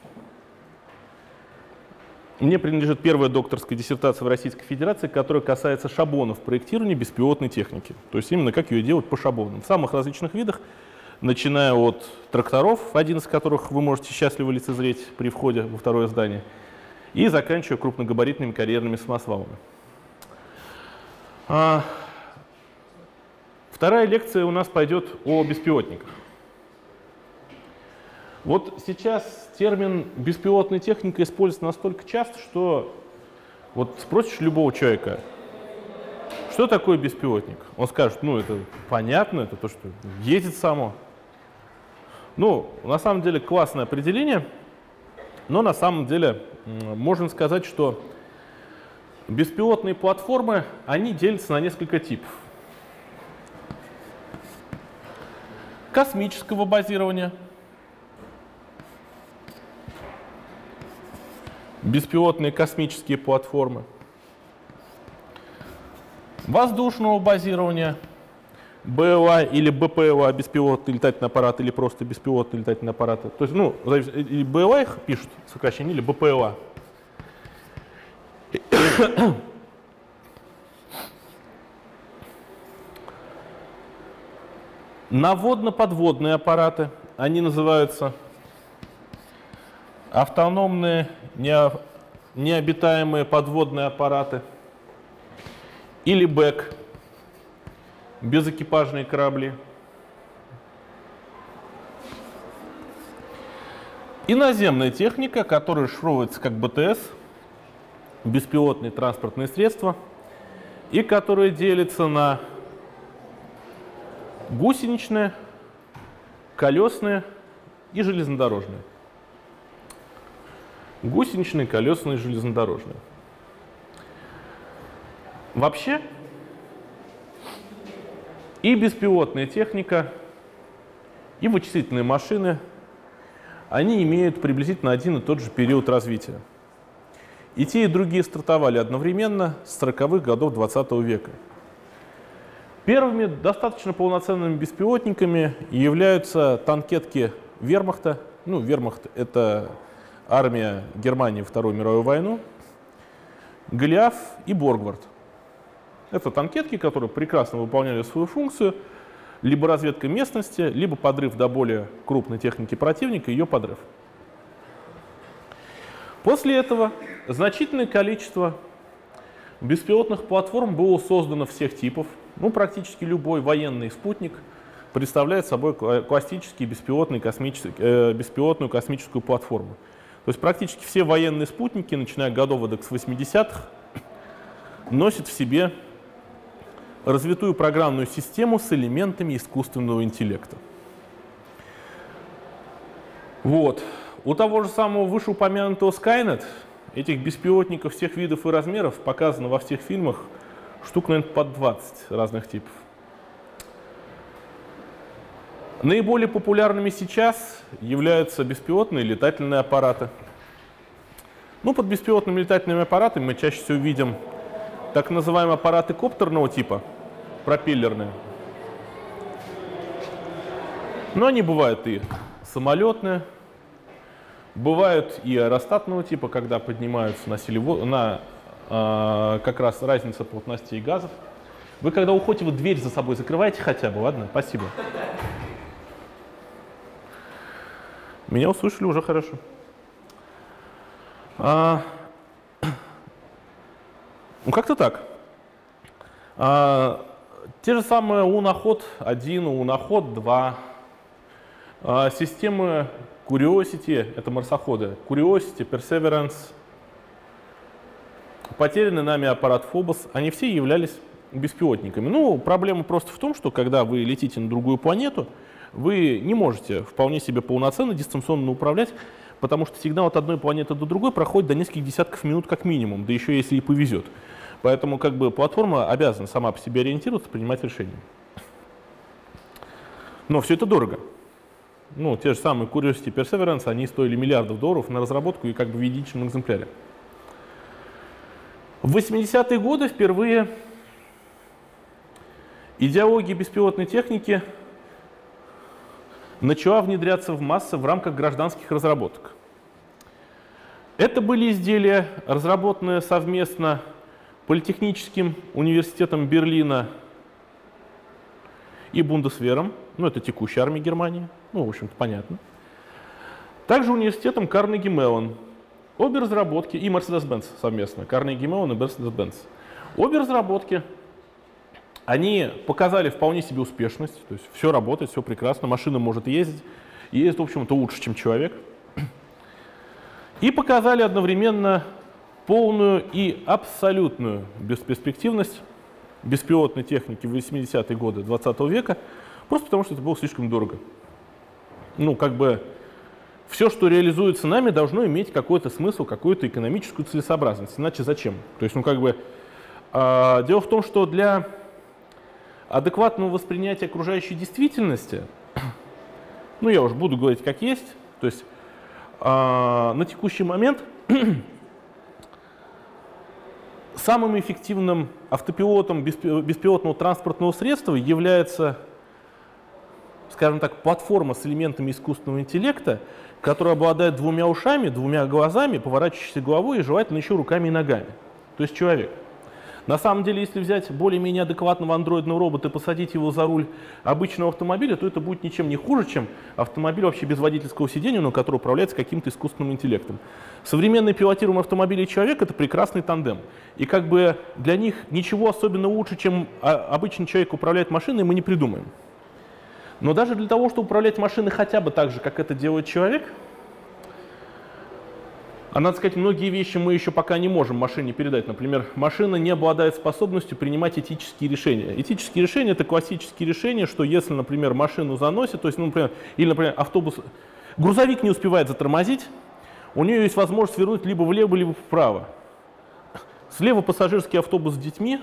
мне принадлежит первая докторская диссертация в Российской Федерации, которая касается шаблонов проектирования беспилотной техники. То есть именно как ее делать по шаблонам. В самых различных видах, начиная от тракторов, один из которых вы можете счастливо лицезреть при входе во второе здание, и заканчивая крупногабаритными карьерными самосвалами. А вторая лекция у нас пойдет о беспилотниках. Вот сейчас термин «беспилотная техника» используется настолько часто, что вот спросишь любого человека, что такое беспилотник? Он скажет, ну это понятно, это то, что ездит само. Ну, на самом деле классное определение, но на самом деле можно сказать, что беспилотные платформы, они делятся на несколько типов. Космического базирования, беспилотные космические платформы, воздушного базирования, БЛА или БПЛА, беспилотный летательный аппарат, или просто беспилотный летательный аппарат. То есть, ну, БЛА их пишут сокращение, или БПЛА. Наводно-подводные аппараты, они называются автономные необитаемые подводные аппараты, или БЭК, безэкипажные корабли. И наземная техника, которая шифровывается как БТС, беспилотные транспортные средства, и которая делится на гусеничные, колесные и железнодорожные. Гусеничные, колесные и железнодорожные. Вообще, и беспилотная техника, и вычислительные машины, они имеют приблизительно один и тот же период развития. И те, и другие стартовали одновременно с сороковых годов двадцатого века. Первыми достаточно полноценными беспилотниками являются танкетки Вермахта. Ну, Вермахт — это армия Германии в Вторую мировую войну, Голиаф и Боргвард. Это танкетки, которые прекрасно выполняли свою функцию, либо разведка местности, либо подрыв до более крупной техники противника, ее подрыв. После этого значительное количество беспилотных платформ было создано всех типов. Ну, практически любой военный спутник представляет собой классический беспилотный космический, э, беспилотную космическую платформу. То есть практически все военные спутники, начиная годов с восьмидесятых, носят в себе развитую программную систему с элементами искусственного интеллекта. Вот. У того же самого вышеупомянутого Skynet этих беспилотников всех видов и размеров показано во всех фильмах штук, наверное, под двадцать разных типов. Наиболее популярными сейчас являются беспилотные летательные аппараты. Ну, под беспилотными летательными аппаратами мы чаще всего видим так называемые аппараты коптерного типа, пропеллерные. Но они бывают и самолетные, бывают и аэростатного типа, когда поднимаются на, силе, на э, как раз разница плотностей газов. Вы когда уходите, вы дверь за собой закрываете хотя бы, ладно? Спасибо. Меня услышали уже хорошо. А, ну, как-то так. А, те же самые Луноход один, Луноход два. А, системы Curiosity, это марсоходы. Curiosity, Perseverance, потерянный нами аппарат Phobos, они все являлись беспилотниками. Ну, проблема просто в том, что когда вы летите на другую планету, вы не можете вполне себе полноценно дистанционно управлять, потому что сигнал от одной планеты до другой проходит до нескольких десятков минут как минимум, да еще если и повезет. Поэтому как бы платформа обязана сама по себе ориентироваться, принимать решения. Но все это дорого. Ну, те же самые Curiosity и Perseverance, они стоили миллиардов долларов на разработку и как бы в единичном экземпляре. В восьмидесятые годы впервые идеология беспилотной техники начала внедряться в массы в рамках гражданских разработок. Это были изделия, разработанные совместно Политехническим университетом Берлина и Бундесвером, ну это текущая армия Германии, ну в общем-то понятно. Также университетом Карнеги Меллон. Обе разработки, и Mercedes-Benz совместно, Карнеги Меллон и Mercedes-Benz. Обе разработки, они показали вполне себе успешность, то есть все работает, все прекрасно, машина может ездить, и ездит, в общем-то, лучше, чем человек. И показали одновременно полную и абсолютную бесперспективность беспилотной техники в восьмидесятые годы двадцатого века, просто потому что это было слишком дорого. Ну, как бы все, что реализуется нами, должно иметь какой-то смысл, какую-то экономическую целесообразность. Иначе зачем? То есть, ну, как бы, э, дело в том, что для адекватного воспринятия окружающей действительности, ну, я уж буду говорить как есть, то есть э, на текущий момент самым эффективным автопилотом беспилотного транспортного средства является, скажем так, платформа с элементами искусственного интеллекта, которая обладает двумя ушами, двумя глазами, поворачивающейся головой и желательно еще руками и ногами. То есть человек. На самом деле, если взять более-менее адекватного андроидного робота и посадить его за руль обычного автомобиля, то это будет ничем не хуже, чем автомобиль вообще без водительского сидения, но который управляется каким-то искусственным интеллектом. Современный пилотируемый автомобиль и человек — это прекрасный тандем. И как бы для них ничего особенно лучше, чем обычный человек управляет машиной, мы не придумаем. Но даже для того, чтобы управлять машиной хотя бы так же, как это делает человек, а надо сказать, многие вещи мы еще пока не можем машине передать. Например, машина не обладает способностью принимать этические решения. Этические решения — это классические решения, что если, например, машину заносит, то есть, ну, например, или, например, автобус, грузовик не успевает затормозить, у нее есть возможность свернуть либо влево, либо вправо. Слева пассажирский автобус с детьми,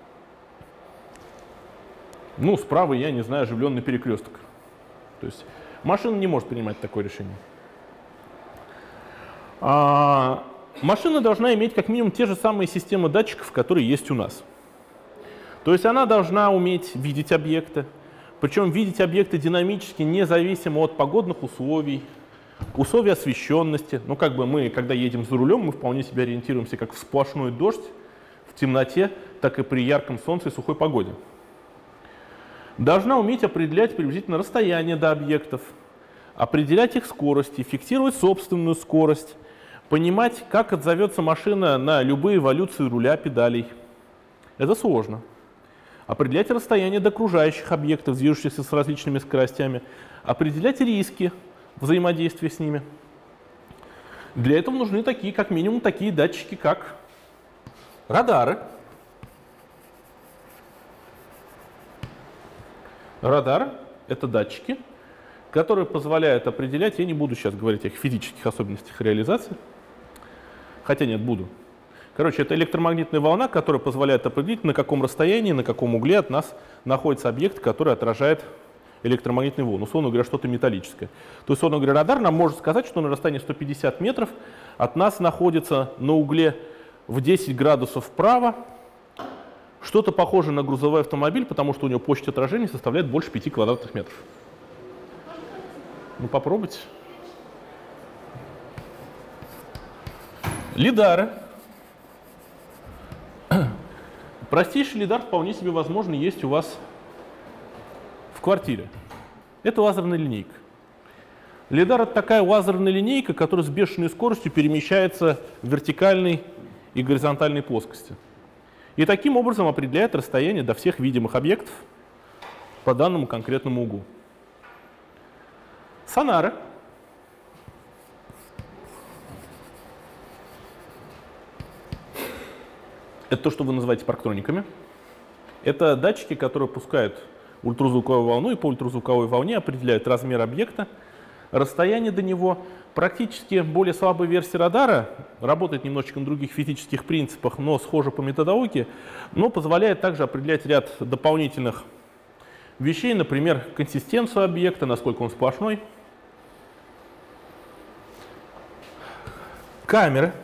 ну, справа, я не знаю, оживленный перекресток. То есть машина не может принимать такое решение. А машина должна иметь как минимум те же самые системы датчиков, которые есть у нас. То есть она должна уметь видеть объекты, причем видеть объекты динамически, независимо от погодных условий, условий освещенности. Ну, как бы мы, когда едем за рулем, мы вполне себе ориентируемся как в сплошной дождь, в темноте, так и при ярком солнце и сухой погоде. Должна уметь определять приблизительно расстояние до объектов, определять их скорости, фиксировать собственную скорость, понимать, как отзовется машина на любые эволюции руля, педалей. Это сложно. Определять расстояние до окружающих объектов, движущихся с различными скоростями, определять риски взаимодействия с ними. Для этого нужны такие, как минимум, такие датчики, как радары. Радар — это датчики, которые позволяют определять, я не буду сейчас говорить о их физических особенностях реализации, хотя нет, буду. Короче, это электромагнитная волна, которая позволяет определить, на каком расстоянии, на каком угле от нас находится объект, который отражает электромагнитную волну, условно говоря, что-то металлическое. То есть, условно говоря, радар нам может сказать, что на расстоянии сто пятьдесят метров от нас находится на угле в десять градусов вправо что-то похожее на грузовой автомобиль, потому что у него площадь отражения составляет больше пяти квадратных метров. Ну, попробуйте. Лидары Простейший лидар вполне себе возможно есть у вас в квартире. Это лазерная линейка. Лидар — это такая лазерная линейка, которая с бешеной скоростью перемещается в вертикальной и горизонтальной плоскости. И таким образом определяет расстояние до всех видимых объектов по данному конкретному углу. Сонары. Это то, что вы называете парктрониками. Это датчики, которые пускают ультразвуковую волну и по ультразвуковой волне определяют размер объекта, расстояние до него. Практически более слабая версия радара, работает немножечко на других физических принципах, но схожа по методологии, но позволяет также определять ряд дополнительных вещей, например, консистенцию объекта, насколько он сплошной. Камеры.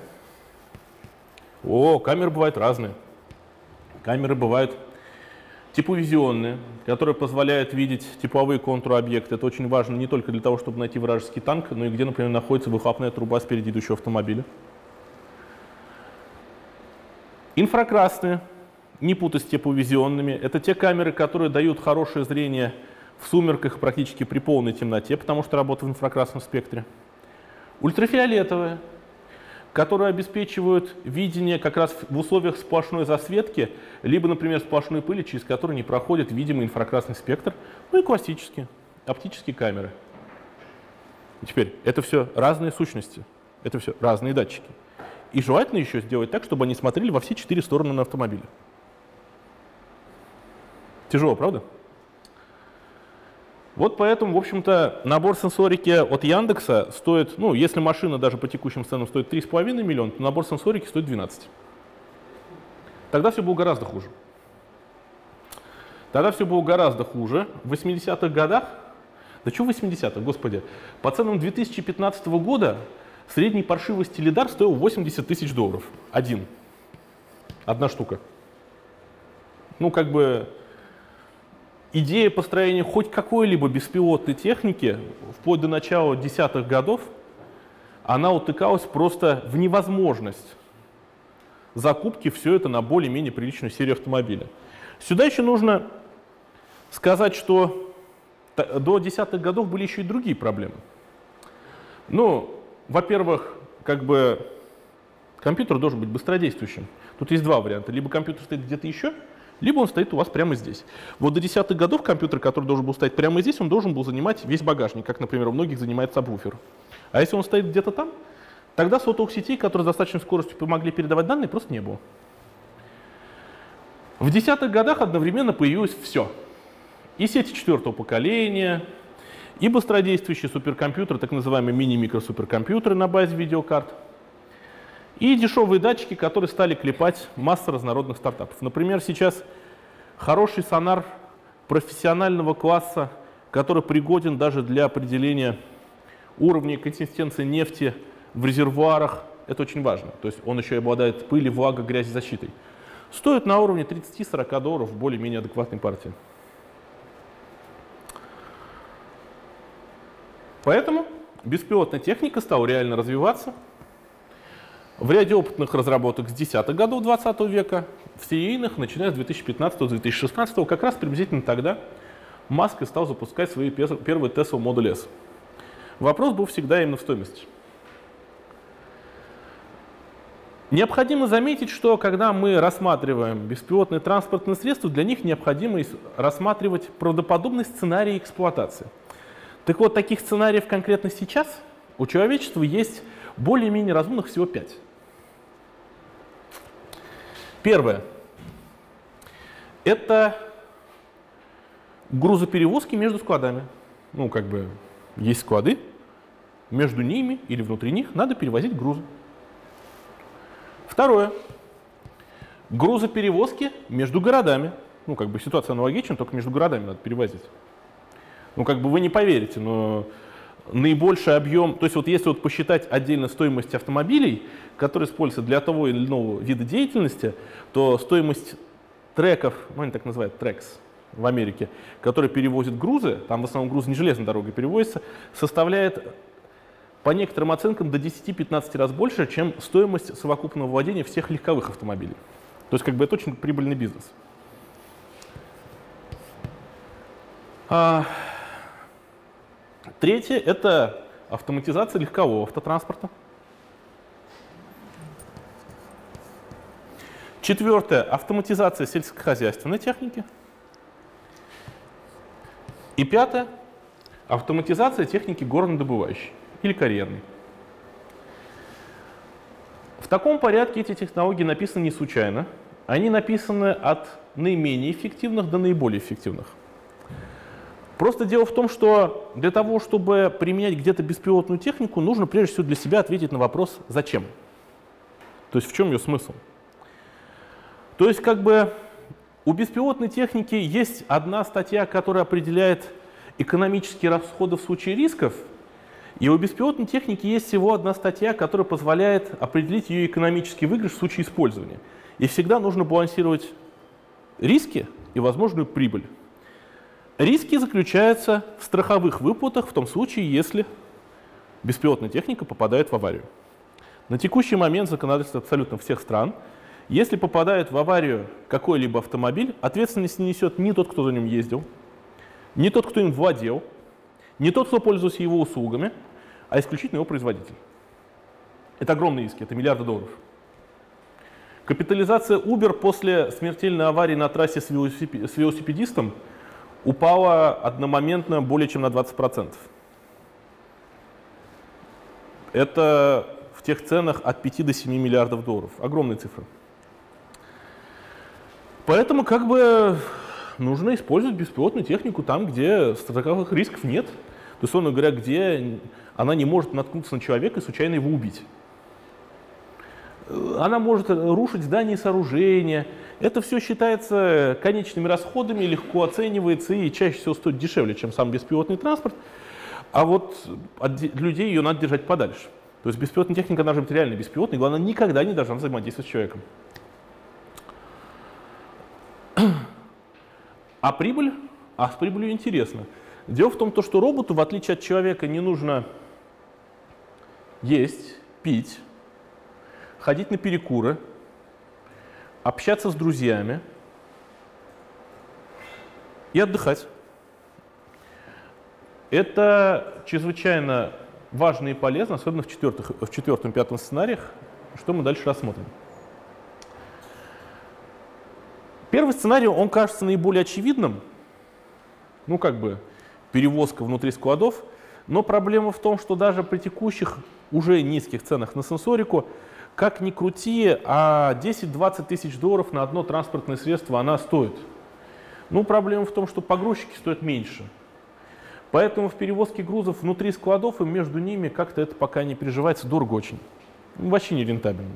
О, камеры бывают разные. Камеры бывают тепловизионные, которые позволяют видеть тепловые контуры объекта. Это очень важно не только для того, чтобы найти вражеский танк, но и где, например, находится выхлопная труба спереди идущего автомобиля. Инфракрасные, не путать с тепловизионными, это те камеры, которые дают хорошее зрение в сумерках практически при полной темноте, потому что работают в инфракрасном спектре. Ультрафиолетовые, которые обеспечивают видение как раз в условиях сплошной засветки, либо, например, сплошной пыли, через которую не проходит видимый инфракрасный спектр, ну и классические оптические камеры. И теперь, это все разные сущности, это все разные датчики. И желательно еще сделать так, чтобы они смотрели во все четыре стороны на автомобиле. Тяжело, правда? Вот поэтому, в общем-то, набор сенсорики от Яндекса стоит, ну, если машина даже по текущим ценам стоит три с половиной миллиона, то набор сенсорики стоит двенадцать. Тогда все было гораздо хуже. Тогда все было гораздо хуже. В восьмидесятых годах, да что в восьмидесятых, господи, по ценам две тысячи пятнадцатого года средней паршивости лидар стоил восемьдесят тысяч долларов. Один. Одна штука. Ну, как бы... Идея построения хоть какой-либо беспилотной техники, вплоть до начала десятых годов, она утыкалась просто в невозможность закупки все это на более-менее приличную серию автомобиля. Сюда еще нужно сказать, что до десятых годов были еще и другие проблемы. Ну, во-первых, как бы компьютер должен быть быстродействующим. Тут есть два варианта. Либо компьютер стоит где-то еще, либо он стоит у вас прямо здесь. Вот до десятых годов компьютер, который должен был стоять прямо здесь, он должен был занимать весь багажник, как, например, у многих занимает сабвуфер. А если он стоит где-то там, тогда сотовых сетей, которые с достаточной скоростью помогли передавать данные, просто не было. В десятых годах одновременно появилось все. И сети четвертого поколения, и быстродействующие суперкомпьютеры, так называемые мини-микросуперкомпьютеры на базе видеокарт, и дешевые датчики, которые стали клепать масса разнородных стартапов. Например, сейчас хороший сонар профессионального класса, который пригоден даже для определения уровня и консистенции нефти в резервуарах, это очень важно. То есть он еще и обладает пылью, влагой, грязезащитой. Стоит на уровне тридцати-сорока долларов в более-менее адекватной партии. Поэтому беспилотная техника стала реально развиваться. В ряде опытных разработок с десятых годов двадцатого века, в серийных, начиная с две тысячи пятнадцатого — две тысячи шестнадцатого, как раз приблизительно тогда Маск и стал запускать свои первые Tesla Model S. Вопрос был всегда именно в стоимости. Необходимо заметить, что когда мы рассматриваем беспилотные транспортные средства, для них необходимо рассматривать правдоподобный сценарий эксплуатации. Так вот, таких сценариев конкретно сейчас у человечества есть более-менее разумных всего пять. Первое. Это грузоперевозки между складами. Ну, как бы есть склады, между ними или внутри них надо перевозить грузы. Второе. Грузоперевозки между городами. Ну, как бы ситуация аналогична, только между городами надо перевозить. Ну, как бы вы не поверите, но наибольший объем, то есть вот если вот посчитать отдельно стоимость автомобилей, которые используются для того или иного вида деятельности, то стоимость треков, ну они так называют трекс в Америке, которые перевозят грузы, там в основном грузы не железной дорогой перевозятся, составляет по некоторым оценкам до десяти-пятнадцати раз больше, чем стоимость совокупного владения всех легковых автомобилей. То есть как бы это очень прибыльный бизнес. А, третье — это автоматизация легкового автотранспорта. Четвертое — автоматизация сельскохозяйственной техники. И пятое — автоматизация техники горнодобывающей или карьерной. В таком порядке эти технологии написаны не случайно. Они написаны от наименее эффективных до наиболее эффективных. Просто дело в том, что для того, чтобы применять где-то беспилотную технику, нужно прежде всего для себя ответить на вопрос «зачем?». То есть в чем ее смысл? То есть как бы у беспилотной техники есть одна статья, которая определяет экономические расходы в случае рисков, и у беспилотной техники есть всего одна статья, которая позволяет определить ее экономический выигрыш в случае использования. И всегда нужно балансировать риски и возможную прибыль. Риски заключаются в страховых выплатах в том случае, если беспилотная техника попадает в аварию. На текущий момент законодательство абсолютно всех стран: если попадает в аварию какой-либо автомобиль, ответственность не несет ни тот, кто за ним ездил, ни тот, кто им владел, не тот, кто пользовался его услугами, а исключительно его производитель. Это огромные риски, это миллиарды долларов. Капитализация Uber после смертельной аварии на трассе с велосипедистом упала одномоментно более чем на двадцать процентов. Это в тех ценах от пяти до семи миллиардов долларов. Огромные цифры. Поэтому как бы нужно использовать беспилотную технику там, где страховых рисков нет. То есть, условно говоря, где она не может наткнуться на человека и случайно его убить. Она может рушить здания и сооружения. Это все считается конечными расходами, легко оценивается и чаще всего стоит дешевле, чем сам беспилотный транспорт. А вот от людей ее надо держать подальше. То есть беспилотная техника должна быть реально беспилотной, главное, никогда не должна взаимодействовать с человеком. А прибыль? А с прибылью интересно. Дело в том, что роботу, в отличие от человека, не нужно есть, пить, ходить на перекуры, общаться с друзьями и отдыхать. Это чрезвычайно важно и полезно, особенно в, четвертых, в четвертом и пятом сценариях, что мы дальше рассмотрим. Первый сценарий, он кажется наиболее очевидным, ну как бы перевозка внутри складов, но проблема в том, что даже при текущих уже низких ценах на сенсорику, как ни крути, а десять-двадцать тысяч долларов на одно транспортное средство она стоит. Ну, проблема в том, что погрузчики стоят меньше. Поэтому в перевозке грузов внутри складов и между ними как-то это пока не переживается, дорого очень. Вообще не рентабельно.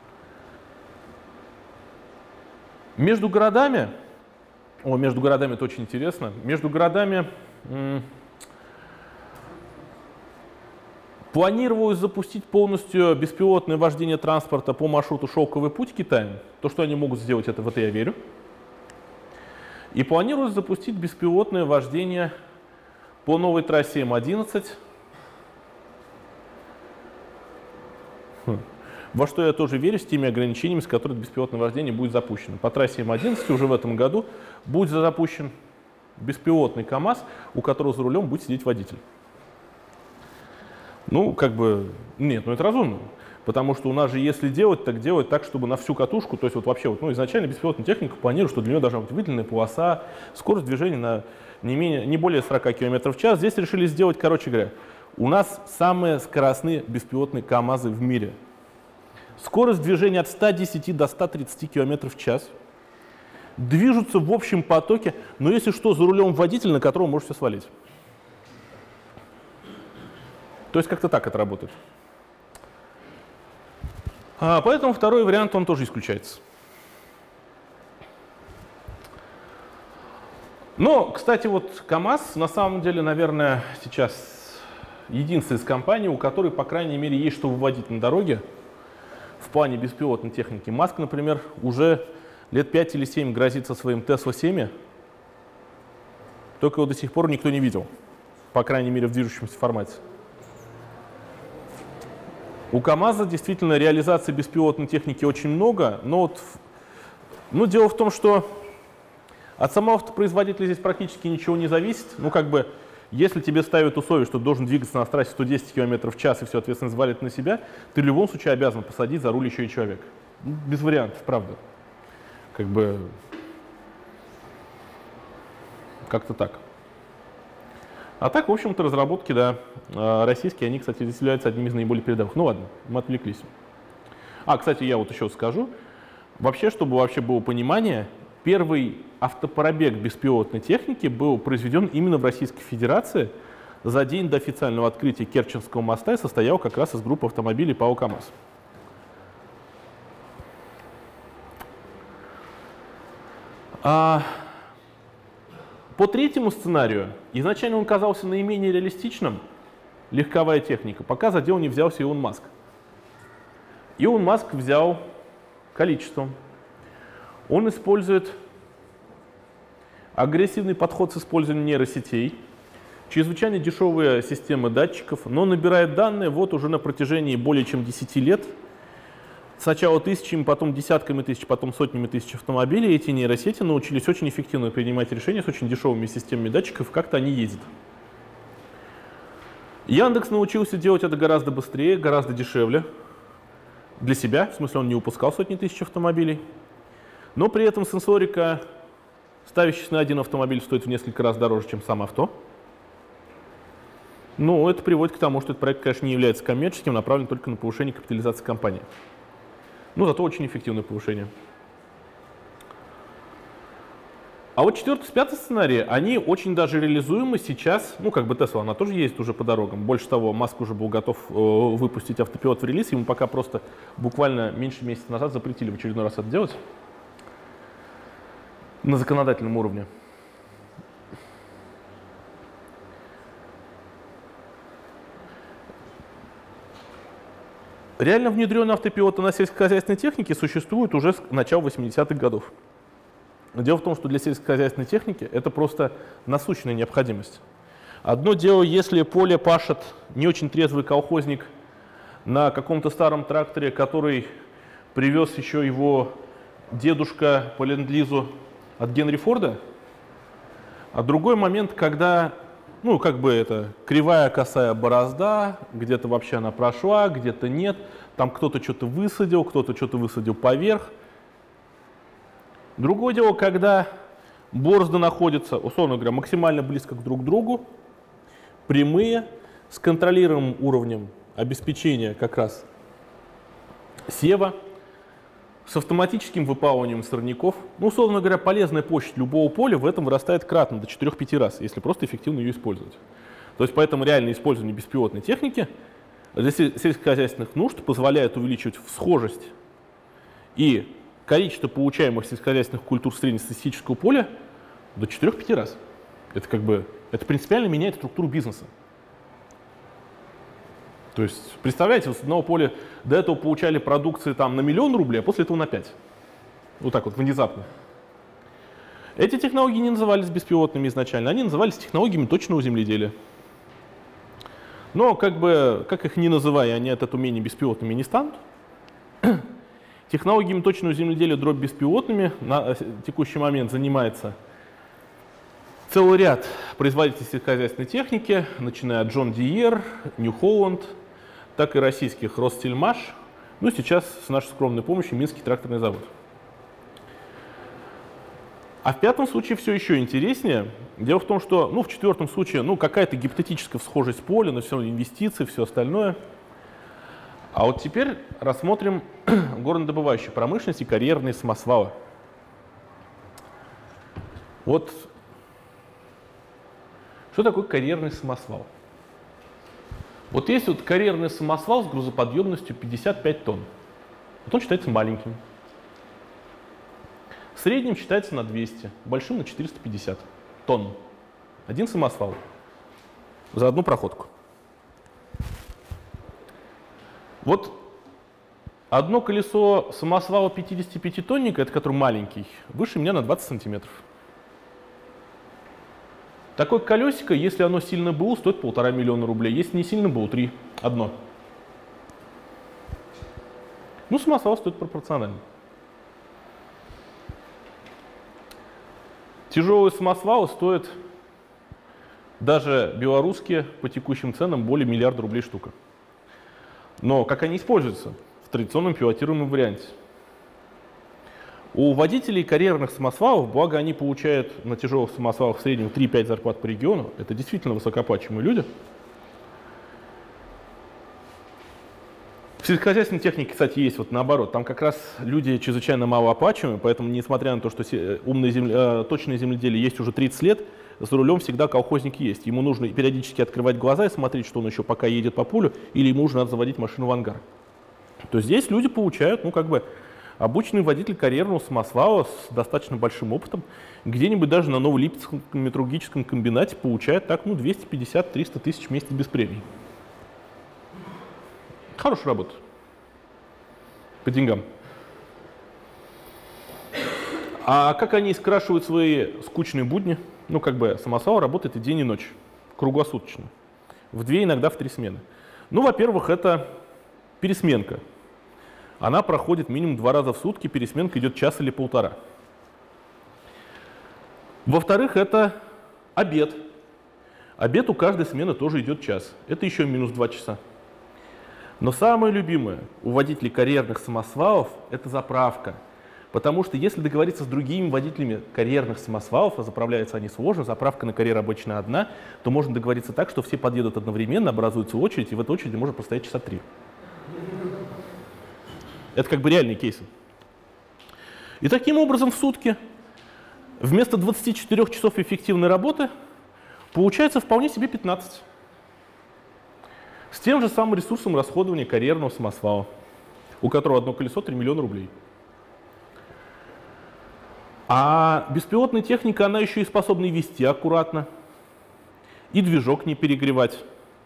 Между городами, о, между городами это очень интересно, между городами м, планировалось запустить полностью беспилотное вождение транспорта по маршруту «Шелковый путь» Китаем. То, что они могут сделать, это в это я верю. И планировалось запустить беспилотное вождение по новой трассе Эм одиннадцать. Хм. Во что я тоже верю, с теми ограничениями, с которыми беспилотное вождение будет запущено. По трассе Эм одиннадцать уже в этом году будет запущен беспилотный КАМАЗ, у которого за рулем будет сидеть водитель. Ну, как бы, нет, ну это разумно. Потому что у нас же, если делать, так делать так, чтобы на всю катушку, то есть вот вообще, вот, ну, изначально беспилотная техника планирует, что для нее должна быть выделенная полоса, скорость движения на не, менее, не более сорока километров в час. Здесь решили сделать, короче говоря, у нас самые скоростные беспилотные КАМАЗы в мире. Скорость движения от ста десяти до ста тридцати километров в час. Движутся в общем потоке, но если что, за рулем водитель, на которого можешь все свалить. То есть как-то так это работает. А поэтому второй вариант, он тоже исключается. Но, кстати, вот КАМАЗ на самом деле, наверное, сейчас единственная из компаний, у которой, по крайней мере, есть что выводить на дороге в плане беспилотной техники. Маск, например, уже лет пять или семь грозится своим Тесла семь, только его до сих пор никто не видел, по крайней мере, в движущемся формате. У КАМАЗа действительно реализации беспилотной техники очень много, но вот Ну, дело в том, что от самого автопроизводителя здесь практически ничего не зависит. Ну, как бы, если тебе ставят условие, что ты должен двигаться на трассе сто десять километров в час и все ответственность валит на себя, ты в любом случае обязан посадить за руль еще и человека. Ну, без вариантов, правда. Как бы, как-то так. А так, в общем-то, разработки, да, российские, они, кстати, здесь являются одним из наиболее передовых. Ну ладно, мы отвлеклись. А, кстати, я вот еще скажу. Вообще, чтобы вообще было понимание, первый автопробег беспилотной техники был произведен именно в Российской Федерации за день до официального открытия Керченского моста и состоял как раз из группы автомобилей ПАО КамАЗ. А по третьему сценарию, изначально он казался наименее реалистичным, легковая техника, пока за дело не взялся Илон Маск. Илон Маск взял количеством. Он использует агрессивный подход с использованием нейросетей, чрезвычайно дешевые системы датчиков, но набирает данные вот уже на протяжении более чем десяти лет. Сначала тысячами, потом десятками тысяч, потом сотнями тысяч автомобилей. Эти нейросети научились очень эффективно принимать решения с очень дешевыми системами датчиков, как-то они ездят. Яндекс научился делать это гораздо быстрее, гораздо дешевле. Для себя, в смысле он не упускал сотни тысяч автомобилей. Но при этом сенсорика, ставящаяся на один автомобиль, стоит в несколько раз дороже, чем сам авто. Ну, это приводит к тому, что этот проект, конечно, не является коммерческим, направлен только на повышение капитализации компании. Ну, зато очень эффективное повышение. А вот четвертый, пятый сценарий, они очень даже реализуемы сейчас. Ну, как бы Tesla, она тоже ездит уже по дорогам. Больше того, Маск уже был готов э, выпустить автопилот в релиз. Ему пока просто буквально меньше месяца назад запретили в очередной раз это делать на законодательном уровне. Реально внедренные автопилоты на сельскохозяйственной технике существуют уже с начала восьмидесятых годов. Дело в том, что для сельскохозяйственной техники это просто насущная необходимость. Одно дело, если поле пашет не очень трезвый колхозник на каком-то старом тракторе, который привез еще его дедушка по ленд-лизу от Генри Форда, а другой момент, когда, ну, как бы это кривая косая борозда, где-то вообще она прошла, где-то нет, там кто-то что-то высадил, кто-то что-то высадил поверх. Другое дело, когда борозды находятся, условно говоря, максимально близко друг к другу, прямые, с контролируемым уровнем обеспечения как раз сева, с автоматическим выпалыванием сорняков. Ну, условно говоря, полезная площадь любого поля в этом вырастает кратно, до четырёх-пяти раз, если просто эффективно ее использовать. То есть поэтому реальное использование беспилотной техники для сельскохозяйственных нужд позволяет увеличивать схожесть и количество получаемых сельскохозяйственных культур среднестатистического поля до четырёх-пяти раз. Это как бы, это принципиально меняет структуру бизнеса. То есть, представляете, с одного поля до этого получали продукции там на миллион рублей, а после этого на пять. Вот так вот, внезапно. Эти технологии не назывались беспилотными изначально, они назывались технологиями точного земледелия. Но как бы, как их ни называя, они от этого менее беспилотными не станут. Технологиями точного земледелия дробь беспилотными на текущий момент занимается целый ряд производителей сельскохозяйственной техники, начиная от John Deere, New Holland, так и российских Ростельмаш, ну сейчас с нашей скромной помощью Минский тракторный завод. А в пятом случае все еще интереснее. Дело в том, что ну, в четвертом случае ну, какая-то гипотетическая схожесть поля, но все равно инвестиции, все остальное. А вот теперь рассмотрим горнодобывающую промышленность и карьерные самосвалы. Вот что такое карьерный самосвал? Вот есть вот карьерный самосвал с грузоподъемностью пятьдесят пять тонн. Вот он считается маленьким. Средним считается на двести, большим на четыреста пятьдесят тонн. Один самосвал за одну проходку. Вот одно колесо самосвала пятидесятипятитонника, это который маленький, выше меня на двадцать сантиметров. Такое колесико, если оно сильно БУ, стоит полтора миллиона рублей. Если не сильно БУ, три. Одно. Ну, самосвал стоит пропорционально. Тяжелые самосвалы стоят даже белорусские по текущим ценам более миллиарда рублей штука. Но как они используются в традиционном пилотируемом варианте? У водителей карьерных самосвалов, благо они получают на тяжелых самосвалах в среднем три-пять зарплат по региону, это действительно высокооплачиваемые люди. В сельскохозяйственной технике, кстати, есть вот наоборот. Там как раз люди чрезвычайно малооплачиваемые, поэтому, несмотря на то, что умное земля, точное земледелие есть уже тридцать лет, за рулем всегда колхозник есть. Ему нужно периодически открывать глаза и смотреть, что он еще пока едет по полю, или ему нужно заводить машину в ангар. То здесь люди получают, ну, как бы, обычный водитель карьерного самосвала с достаточно большим опытом, где-нибудь даже на Новолипецком металлургическом комбинате получает так, ну, двести пятьдесят — триста тысяч в месяц без премий. Хорошая работа. По деньгам. А как они скрашивают свои скучные будни? Ну, как бы самосвал работает и день, и ночь, круглосуточно. В две, иногда в три смены. Ну, во-первых, это пересменка. Она проходит минимум два раза в сутки, пересменка идет час или полтора. Во-вторых, это обед. Обед у каждой смены тоже идет час. Это еще минус два часа. Но самое любимое у водителей карьерных самосвалов – это заправка. Потому что если договориться с другими водителями карьерных самосвалов, а заправляются они сложно, заправка на карьер обычно одна, то можно договориться так, что все подъедут одновременно, образуется очередь, и в этой очереди можно простоять часа три. Это как бы реальные кейсы. И таким образом в сутки вместо двадцати четырёх часов эффективной работы получается вполне себе пятнадцать. С тем же самым ресурсом расходования карьерного самосвала, у которого одно колесо три миллиона рублей. А беспилотная техника, она еще и способна и вести аккуратно, и движок не перегревать,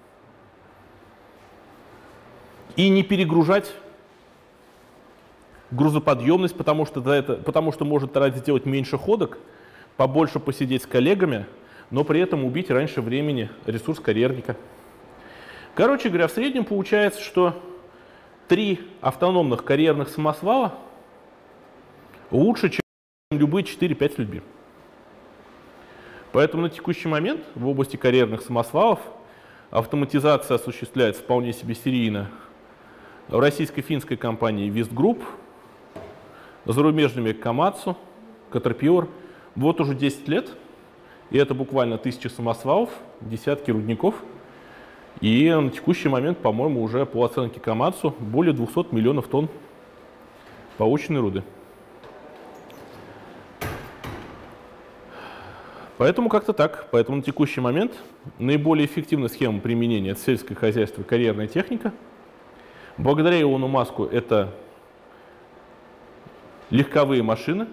и не перегружать грузоподъемность, потому что, за это, потому что может ради сделать меньше ходок, побольше посидеть с коллегами, но при этом убить раньше времени ресурс карьерника. Короче говоря, в среднем получается, что три автономных карьерных самосвала лучше, чем любые четыре-пять с людьми. Поэтому на текущий момент в области карьерных самосвалов автоматизация осуществляется вполне себе серийно в российско-финской компании Вистгрупп, зарубежными Komatsu, Caterpillar. Вот уже десять лет, и это буквально тысячи самосвалов, десятки рудников. И на текущий момент, по-моему, уже по оценке Komatsu более двухсот миллионов тонн полученной руды. Поэтому как-то так. Поэтому на текущий момент наиболее эффективная схема применения — это сельское хозяйство и карьерная техника. Благодаря Илону Маску это легковые машины.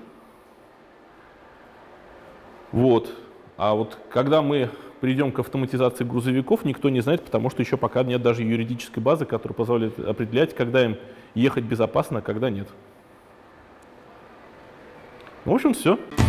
Вот. А вот когда мы придем к автоматизации грузовиков, никто не знает, потому что еще пока нет даже юридической базы, которая позволяет определять, когда им ехать безопасно, а когда нет. В общем, все.